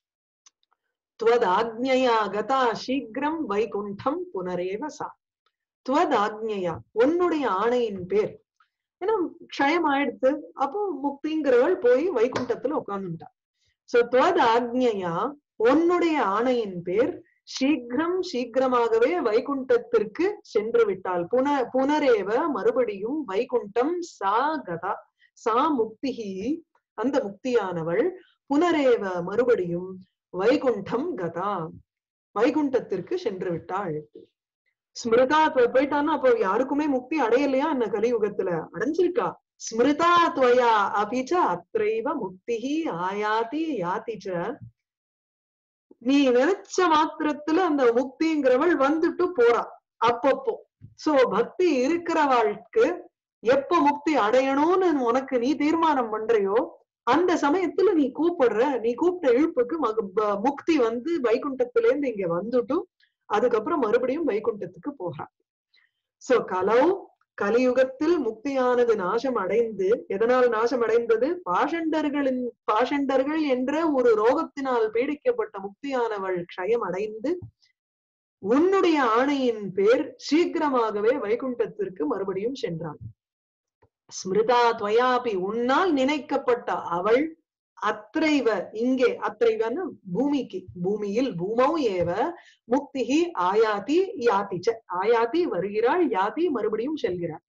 துவதாக்ஞயா கதா சீக்கிரம் வைகுண்டம் புனரேவ சா. துவதாக்ஞயா உன்னுடைய ஆணையின் பேர், ஏன்னா க்ஷயம் ஆயிடுத்து, அப்போ முக்திங்கிறவள் போய் வைகுண்டத்துல உட்கார்ந்துட்டா. சோ துவதாக்ஞயா உன்னுடைய ஆணையின் பேர் சீக்கிரம் சீக்கிரமாகவே வைகுண்டத்திற்கு சென்று விட்டாள். புனரேவ மறுபடியும் வைகுண்டம் சா கதா, சா முக்திஹி அந்த முக்தியானவள் புனரேவ மறுபடியும் வைகுண்டம் கதா வைகுண்டத்திற்கு சென்று விட்டாள். ஸ்மிருதா போயிட்டான்னா அப்போ யாருக்குமே முக்தி அடையலையா என்ன கலியுகத்துல? அடைஞ்சிருக்கா. ஸ்மிருதா துவயா அபிச்ச அத்ரைவ முக்திஹி ஆயாதி யாதிச்ச. நீ நினைச்ச மாத்திரத்துல அந்த முக்திங்கிறவள் வந்துட்டு போறா அப்பப்போ. சோ பக்தி இருக்கிறவாளுக்கு எப்ப முக்தி அடையணும்னு உனக்கு நீ தீர்மானம் பண்றியோ அந்த சமயத்துல நீ கூப்பிடுற, நீ கூப்பிட்ட இழுப்புக்கு முக்தி வைகுண்டத்துல இருந்து இங்க வந்துட்டு அதுக்கப்புறம் மறுபடியும் வைகுண்டத்துக்கு போறா. சோ கலௌ கலியுகத்தில் முக்தியானது நாசம் அடைந்து, எதனால் நாசம் அடைந்தது? பாஷண்டர்கள் என்ற ஒரு ரோகத்தினால் பீடிக்கப்பட்ட முக்தியானவள் க்ஷயம் அடைந்து உன்னுடைய ஆணையின் பேர் சீக்கிரமாகவே வைகுண்டத்திற்கு மறுபடியும் சென்றாள். ஸ்மிருதா துவயாபி உன்னால் நினைக்கப்பட்ட அவள் அத்ரைவ இங்கே, அத்ரைவன்னு பூமிக்கு, பூமியில் பூமௌ ஏவ முக்திஹி ஆயாதி யாதிச்ச. ஆயாதி வருகிறாள், யாதி மறுபடியும் செல்கிறாள்.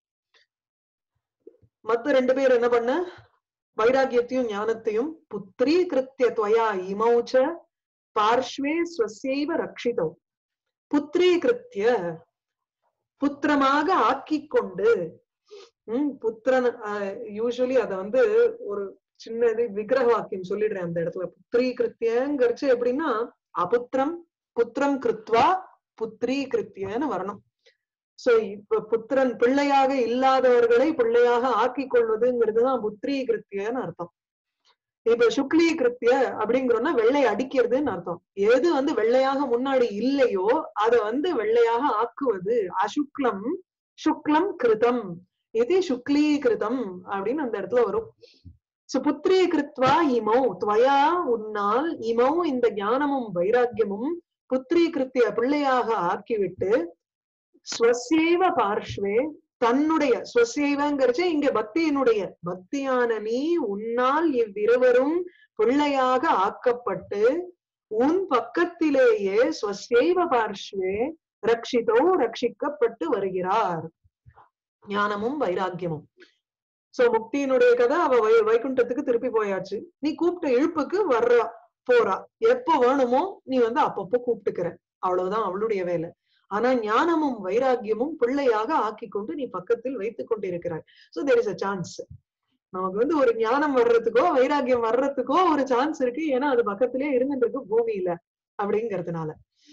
மத்த ரெண்டு பேர் என்ன பண்ண? வைராகியத்தையும் ஞானத்தையும் புத்திரீ கிருத்திய துவயா இமௌச்ச பார்ஷ்வே ஸ்வஸ்யைவ ரக்ஷிதோ. புத்திரீ கிருத்திய புத்திரமாக ஆக்கிக் கொண்டு, புத்திரன் யூசுவலி அத ஒரு சின்னது விக்கிரக வாக்கியம் சொல்லிடுறேன் அந்த இடத்துல. புத்திரீ கிருத்தியங்கிறச்சு எப்படின்னா அபுத்திரம் புத்திரம் கிருத்வா புத்திரீ கிருத்தியன்னு வரணும். சோ இப்ப புத்திரன் பிள்ளையாக இல்லாதவர்களை பிள்ளையாக ஆக்கி கொள்வதுங்கிறதுதான் புத்திரீ கிருத்தியன்னு அர்த்தம். இப்ப சுக்லீ கிருத்திய அப்படிங்கிறோம்னா வெள்ளை அடிக்கிறதுன்னு அர்த்தம். எது வெள்ளையாக முன்னாடி இல்லையோ அதை வெள்ளையாக ஆக்குவது. அசுக்லம் சுக்லம் கிருதம், இது சுக்லீ கிருதம் அப்படின்னு அந்த இடத்துல வரும். புத்திரீ கிருத்வா இமௌ துவயா உன்னால், இமௌ இந்த ஞானமும் வைராக்கியமும் புத்திரீ கிருத்திய பிள்ளையாக ஆக்கிவிட்டு ஸ்வசேவ பார்ஷ்வே தன்னுடைய, ஸ்வசேவங்கிறச்சு இங்க பக்தியினுடைய, பக்தியான நீ உன்னால் இவ்விருவரும் பிள்ளையாக ஆக்கப்பட்டு உன் பக்கத்திலேயே ஸ்வசேவ பார்ஷ்வே ரக்ஷிதோ ரட்சிக்கப்பட்டு வருகிறார். ஞானமும் வைராக்கியமும். சோ முக்தியினுடைய கதை, அவ வைகுண்டத்துக்கு திருப்பி போயாச்சு. நீ கூப்பிட்ட இழுப்புக்கு வர்றா போறா. எப்ப வேணுமோ நீ அப்பப்போ கூப்பிட்டுக்கிற, அவ்வளவுதான் அவளுடைய வேலை. ஆனா ஞானமும் வைராக்கியமும் பிள்ளையாக ஆக்கி கொண்டு நீ பக்கத்தில் வைத்துக் கொண்டு இருக்கிறாய். So there is a chance. நமக்கு ஒரு ஞானம் வர்றதுக்கோ வைராக்கியம் வர்றதுக்கோ ஒரு சான்ஸ் இருக்கு. ஏன்னா அது பக்கத்திலே இருந்துட்டு இருக்கு பூமியில அப்படிங்கிறதுனால.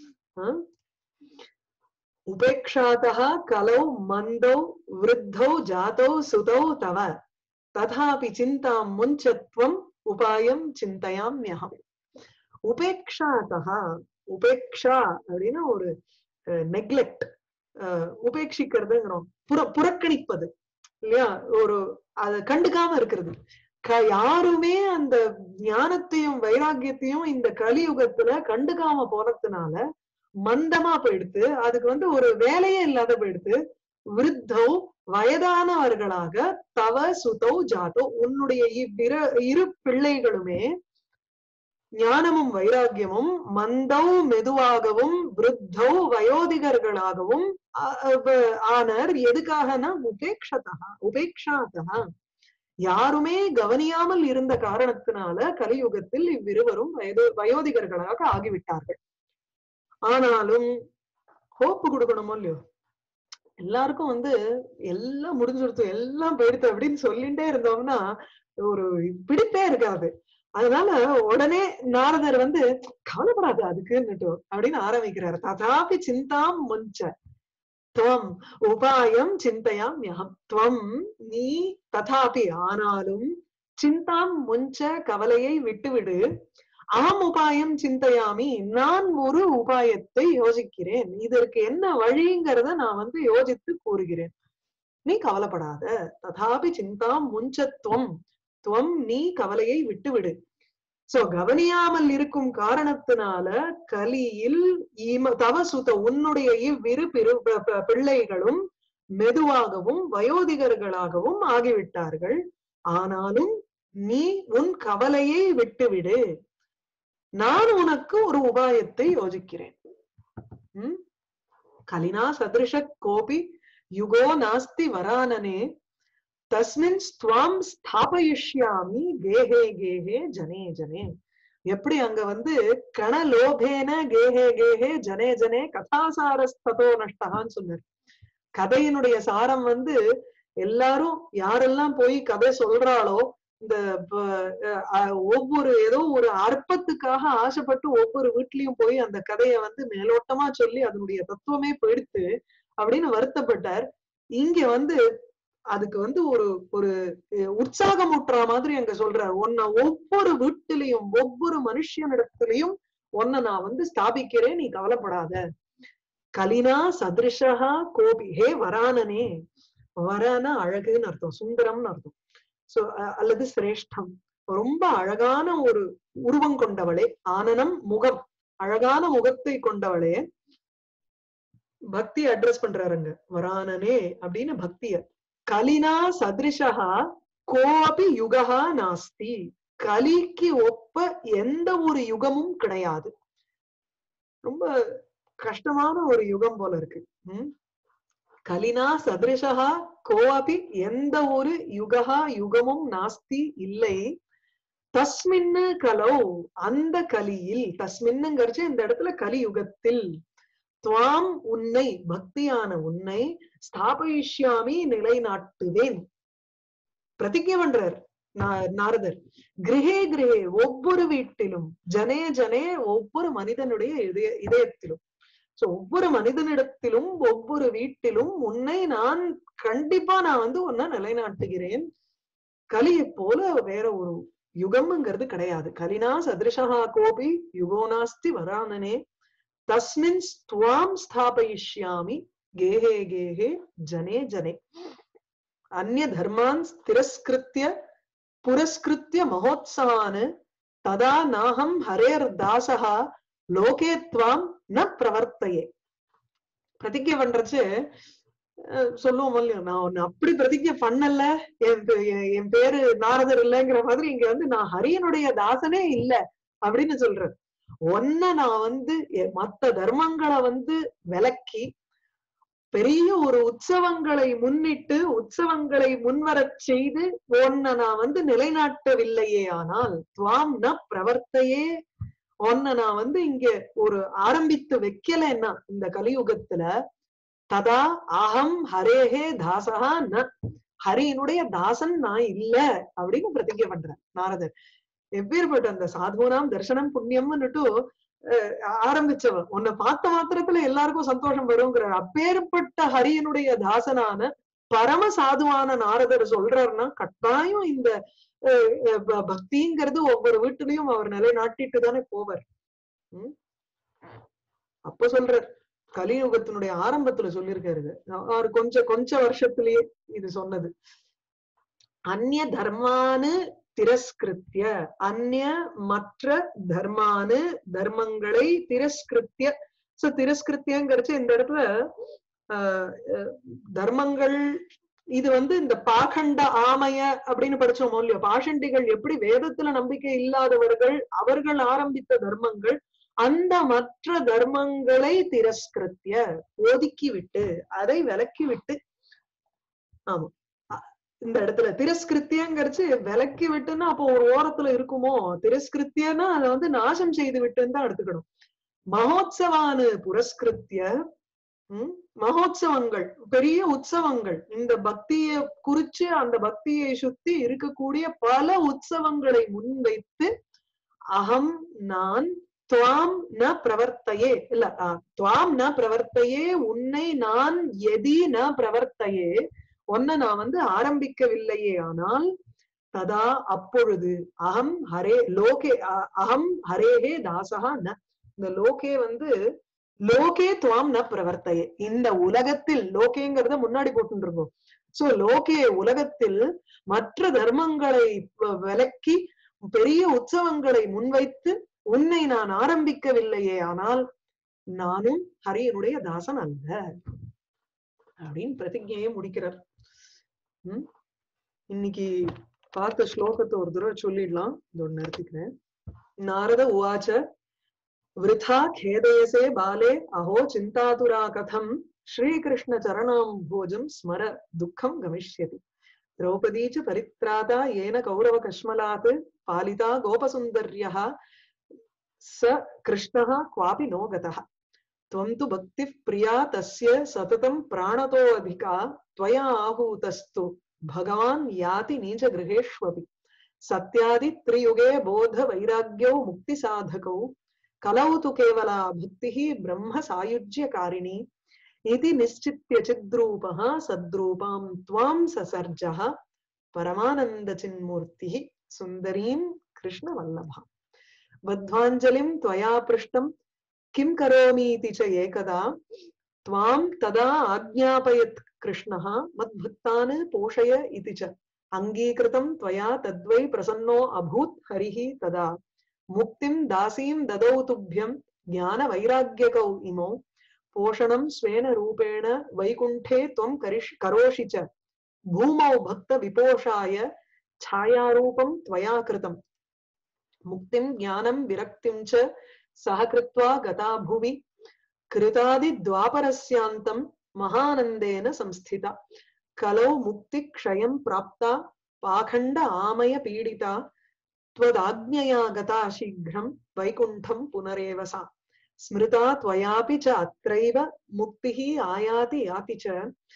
உபேக்ஷாதா கலௌ மந்தௌ விருத்தௌ ஜாதௌ சுதௌ தவ ததாபி சிந்தாம் முஞ்சத்வம் உபாயம் சிந்தயாம்யஹம். உபேக்ஷாதா, உபேக்ஷா அப்படின்னா ஒரு நெக்லெக்ட், உபேட்சிக்கிறதுங்கிறோம், புறக்கணிப்பது இல்லையா, ஒரு அதை கண்டுக்காம இருக்கிறது. யாருமே அந்த ஞானத்தையும் வைராக்கியத்தையும் இந்த கலியுகத்துல கண்டுக்காம போனதுனால மந்தமா போயிடுத்து. அதுக்கு ஒரு வேலையே இல்லாத போயிடுத்து. விருத்தோ வயதானவர்களாக தவ சுதௌ ஜாதோ உன்னுடைய இரு பிள்ளைகளுமே ஞானமும் வைராக்கியமும் மந்தௌ மெதுவாகவும் விருத்தௌ வயோதிகர்களாகவும் ஆனர். எதுக்காகனா உபேக்ஷாதா யாருமே கவனியாமல் இருந்த காரணத்தினால கலியுகத்தில் இவ்விருவரும் வயோதிகர்களாக ஆகிவிட்டார்கள். ஆனாலும் ஹோப்பு கொடுக்கணுமோ இல்லையோ. எல்லாருக்கும் வந்து எல்லாம் முடிஞ்சிருத்து எல்லாம் போயிடுத்து அப்படின்னு சொல்லிட்டே இருந்தோம்னா ஒரு பிடிப்பே இருக்காது. அதனால உடனே நாரதர் வந்து கவலைப்படாது அதுக்குன்னுட்டு அப்படின்னு ஆரம்பிக்கிறாரு. ததாபி சிந்தாம் முஞ்ச துவம் உபாயம் சிந்தையாம் யகம். துவம் நீ ததாபி ஆனாலும் சிந்தாம் முஞ்ச கவலையை விட்டுவிடு. அகம் உபாயம் சிந்தையாமி நான் ஒரு உபாயத்தை யோசிக்கிறேன். இதற்கு என்ன வழிங்கிறத நான் வந்து யோசித்து கூறுகிறேன். நீ கவலைப்படாத. ததாபி சிந்தாம் முஞ்சத்துவம் துவம் நீ கவலையை விட்டுவிடு. சோ கவனியாமல் இருக்கும் காரணத்தினால கலியில் தவசுத உன்னுடைய இவ்விரு பிள்ளைகளும் மெதுவாகவும் வயோதிகர்களாகவும் ஆகிவிட்டார்கள். ஆனாலும் நீ உன் கவலையை விட்டுவிடு. நான் உனக்கு ஒரு உபாயத்தை யோசிக்கிறேன். கலினா சதிருஷ கோபி யுகோ நாஸ்தி வரானனே தஸ்மின் ஸ்துவாம் ஸ்தாபயிஷ்யாமி கேஹே கேஹே ஜனே ஜனே. எப்படி அங்க வந்து கணலோபேன கேஹே கேஹே ஜனே ஜனே கதாசாரஸ்ததோ நஷ்டகான்னு சொன்னார். கதையினுடைய சாரம் வந்து எல்லாரும் யாரெல்லாம் போய் கதை சொல்றாளோ இந்த ஒவ்வொரு ஏதோ ஒரு அற்பத்துக்காக ஆசைப்பட்டு ஒவ்வொரு வீட்லயும் போய் அந்த கதையை வந்து மேலோட்டமா சொல்லி அதனுடைய தத்துவமே போயிடுத்து அப்படின்னு வருத்தப்பட்டார். இங்க வந்து அதுக்கு வந்து ஒரு ஒரு உற்சாகமூட்டுற மாதிரி அங்க சொல்றார். உன்னை ஒவ்வொரு வீட்டிலையும் ஒவ்வொரு மனுஷனிடத்திலையும் உன்னை நான் வந்து ஸ்தாபிக்கிறேன், நீ கவலைப்படாத. கலினா சதிருஷா கோபி ஹே வரானனே. வரான அழகுன்னு அர்த்தம், சுந்தரம்னு அர்த்தம். சோ அல்லது சிரேஷ்டம், ரொம்ப அழகான ஒரு உருவம் கொண்டவளே. ஆனனம் முகம், அழகான முகத்தை கொண்டவளே. பக்தி அட்ரஸ் பண்றாருங்க வரானனே அப்படின்னு பக்திய. கலினா சதிருஷா கோபி யுகா நாஸ்தி. கலிக்கு ஒப்ப எந்த ஒரு யுகமும் கிடையாது. ரொம்ப கஷ்டமான ஒரு யுகம் போல இருக்கு. கலினா சதிருஷா கோபி எந்த ஒரு யுகமும் நாஸ்தி இல்லை. தஸ்மின்னு கலோ அந்த கலியில், தஸ்மின்னுங்கிறச்சு இந்த இடத்துல கலியுகத்தில், துவாம் உன்னை பக்தியான உன்னை ஸ்தாபயிஷ்யாமி நிலைநாட்டுவேன். பிரதிஜை பண்றார் நாரதர். கிரகே கிரகே ஒவ்வொரு வீட்டிலும், ஜனே ஜனே ஒவ்வொரு மனிதனுடைய இதயத்திலும், சோ ஒவ்வொரு மனிதனிடத்திலும் ஒவ்வொரு வீட்டிலும் உன்னை நான் கண்டிப்பா நான் வந்து உன்னை நிலைநாட்டுகிறேன். கலியை போல வேற ஒரு யுகம்ங்கிறது கிடையாது. கலினா சதிருஷா கோபி யுகோநாஸ்தி வரானனே தஸ்மின் ஸ்துவாம் ஸ்தாபயிஷ்யாமி கேஹே கேஹே ஜனே ஜனே. அந்நிய தர்மான் திரஸ்கிருத்ய புரஸ்கிருத்ய மகோத்சவான் ததா நாஹம் ஹரேர் தாசஹா லோகே த்வாம் ந பிரவர்த்தையே. பிரதிஜை பண்றச்சு சொல்லுவோம் இல்லையா, நான் ஒன்னு அப்படி பிரதிஜை பண்ணல, என் பேரு நாரதர் இல்லைங்கிற மாதிரி இங்க வந்து நான் ஹரியனுடைய தாசனே இல்ல அப்படின்னு சொல்றேன். ஒன்ன நான் வந்து மத்த தர்மங்களை வந்து விலக்கி பெரிய ஒரு உற்சவங்களை முன்னிட்டு உற்சவங்களை முன்வரச் செய்து ஒன்ன நான் வந்து நிலைநாட்டவில்லையே, ஆனால் துவாம் ந பிரவர்த்தையே, ஒன்ன நான் வந்து இங்க ஒரு ஆரம்பித்து வைக்கலன்னா இந்த கலியுகத்துல, ததா அகம் ஹரேஹே தாசகா ந, ஹரியினுடைய தாசன் நான் இல்ல அப்படின்னு பிரதிஜை பண்றேன் நாரதர். எப்பேற்பட்ட அந்த சாதுனாம் தர்சனம் புண்ணியம்னுட்டு ஆரம்பிச்சவன், உன்னை பார்த்த மாத்திரத்துல எல்லாருக்கும் சந்தோஷம் வருங்கிற அப்பேற்பட்ட ஹரியனுடைய தாசனான பரம சாதுவான நாரதர் சொல்றாருன்னா கட்டாயம் இந்த பக்திங்கிறது ஒவ்வொரு வீட்டுலயும் அவர் நிலைநாட்டிட்டு தானே போவார். அப்ப சொல்றார், கலியுகத்தினுடைய ஆரம்பத்துல சொல்லியிருக்காரு. அவர் கொஞ்ச வருஷத்திலேயே இது சொன்னது. அந்நிய தர்மானு திரஸ்கிருத்திய, அந்நிய மற்ற தர்மானு தர்மங்களை திரஸ்கிருத்திய. சோ திரஸ்கிருத்தியங்கிறச்சு இந்த இடத்துல தர்மங்கள் இது வந்து இந்த பாகண்ட ஆமைய அப்படின்னு படிச்சோமோ இல்லையோ, பாஷண்டிகள் எப்படி வேதத்துல நம்பிக்கை இல்லாதவர்கள் அவர்கள் ஆரம்பித்த தர்மங்கள், அந்த மற்ற தர்மங்களை திரஸ்கிருத்திய ஒதுக்கி விட்டு, அதை விலக்கி விட்டு. ஆமா, இந்த இடத்துல திரஸ்கிருத்தியங்கிறச்சு விலக்கி விட்டுன்னா அப்போ ஒரு ஓரத்துல இருக்குமோ, திரஸ்கிருத்தியன்னா அதை வந்து நாசம் செய்து விட்டுன்னு தான் எடுத்துக்கணும். மகோத்சவானு புரஸ்கிருத்திய மகோத்சவங்கள் பெரிய உற்சவங்கள் இந்த பக்தியை குறிச்சு அந்த பக்தியை சுத்தி இருக்கக்கூடிய பல உற்சவங்களை முன்வைத்து அகம் நான் துவாம் ந பிரவர்த்தையே இல்ல துவாம் ந பிரவர்த்தையே உன்னை நான் எதி ந பிரவர்த்தையே ஒன்ன நான் வந்து ஆரம்பிக்கவில்லையே ஆனால் ததா அப்பொழுது அகம் ஹரே லோகே அகம் ஹரேஹே தாசகா ந இந்த லோகே வந்து லோகே துவாம் ந பிரவர்த்தையே இந்த உலகத்தில் லோகேங்கிறத முன்னாடி போட்டு இருக்கோம் சோ லோகே உலகத்தில் மற்ற தர்மங்களை விலக்கி பெரிய உற்சவங்களை முன்வைத்து உன்னை நான் ஆரம்பிக்கவில்லையே ஆனால் நானும் ஹரியனுடைய தாசன் அல்ல அப்படின்னு பிரதிஜையை முடிக்கிறார். இன்னைக்கு பார்த்த ஸ்லோகத்தை ஒரு தடவை சொல்லிடலாம். இதோட நிறுத்திக்கிறேன். நாரத உவாச்ச விருதா खेदयसे बाले अहो चिंतातुरा कथम श्रीकृष्ण चरणां भोजं स्मर दुःखं गमिष्यति द्रौपदी च परित्राता येन कौरव कश्मलात् पालिता गोपसुन्दर्यः स कृष्णः क्वापि नो गतः त्वं तु भक्तिः प्रिया तस्य सततं प्राणतो अधिका त्वया आहूतस्तु भगवान् याति नीच गृहेष्वपि सत्यादि त्रियुगे बोध वैराग्यौ मुक्ति साधकौ कलौ तु केवला भक्तिः ब्रह्म सायुज्यकारिणी इति निश्चित्य चिद्रूपः सद्रूपां त्वां ससर्जः परमानन्दचिन्मूर्तिः सुन्दरीं कृष्णवल्लभा बद्ध्वाञ्जलिं त्वया पृष्टं किं करोमीति च एकदा त्वां तदा आज्ञापयत् कृष्णः मद्भक्तान् पोषय इति च अङ्गीकृतं त्वया तद्वै प्रसन्नो अभूत् हरिः तदा मुक्तिं दासीं ददौ तुभ्यं ज्ञान वैराग्यकौ इमौ पोषणं स्वेन रूपेण वैकुण्ठे त्वं करोषि च भूमौ भक्त विपोषाय छायारूपं त्वया कृतं मुक्तिं ज्ञानं विरक्तिं च सहकृत्वा गता भुवि कृतादिद्वापरस्यान्तं महानन्देन संस्थिता कलौ मुक्तिक्षयं प्राप्ता पाखण्ड आमय पीडिता त्वदाज्ञया गता शीघ्रं वैकुण्ठं पुनरेव सा स्मृता त्वयापि च अत्रैव मुक्तिः आयाति याति च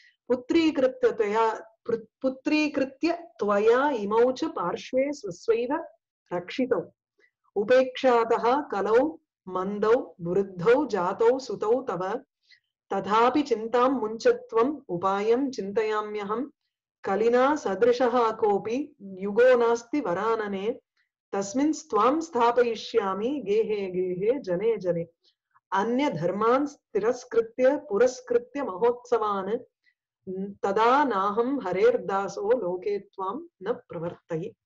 पुत्रीकृत्य त्वया इमौ च पार्श्वे स्वस्वैव रक्षितौ उपेक्षातः कलौ मन्दौ वृद्धौ जातौ सुतौ तव तथापि चिन्तां मुञ्चत्वम् उपायं चिन्तयाम्यहं कलिना सदृशः कोऽपि युगो नास्ति वरानने तस्मिन् स्वां स्थापयिष्यामि गेहे गेहे जने जने अन्य धर्मान् तिरस्कृत्य पुरस्कृत्य महोत्सवान् तदा नाहं हरेर्दासो लोके त्वां न प्रवर्तये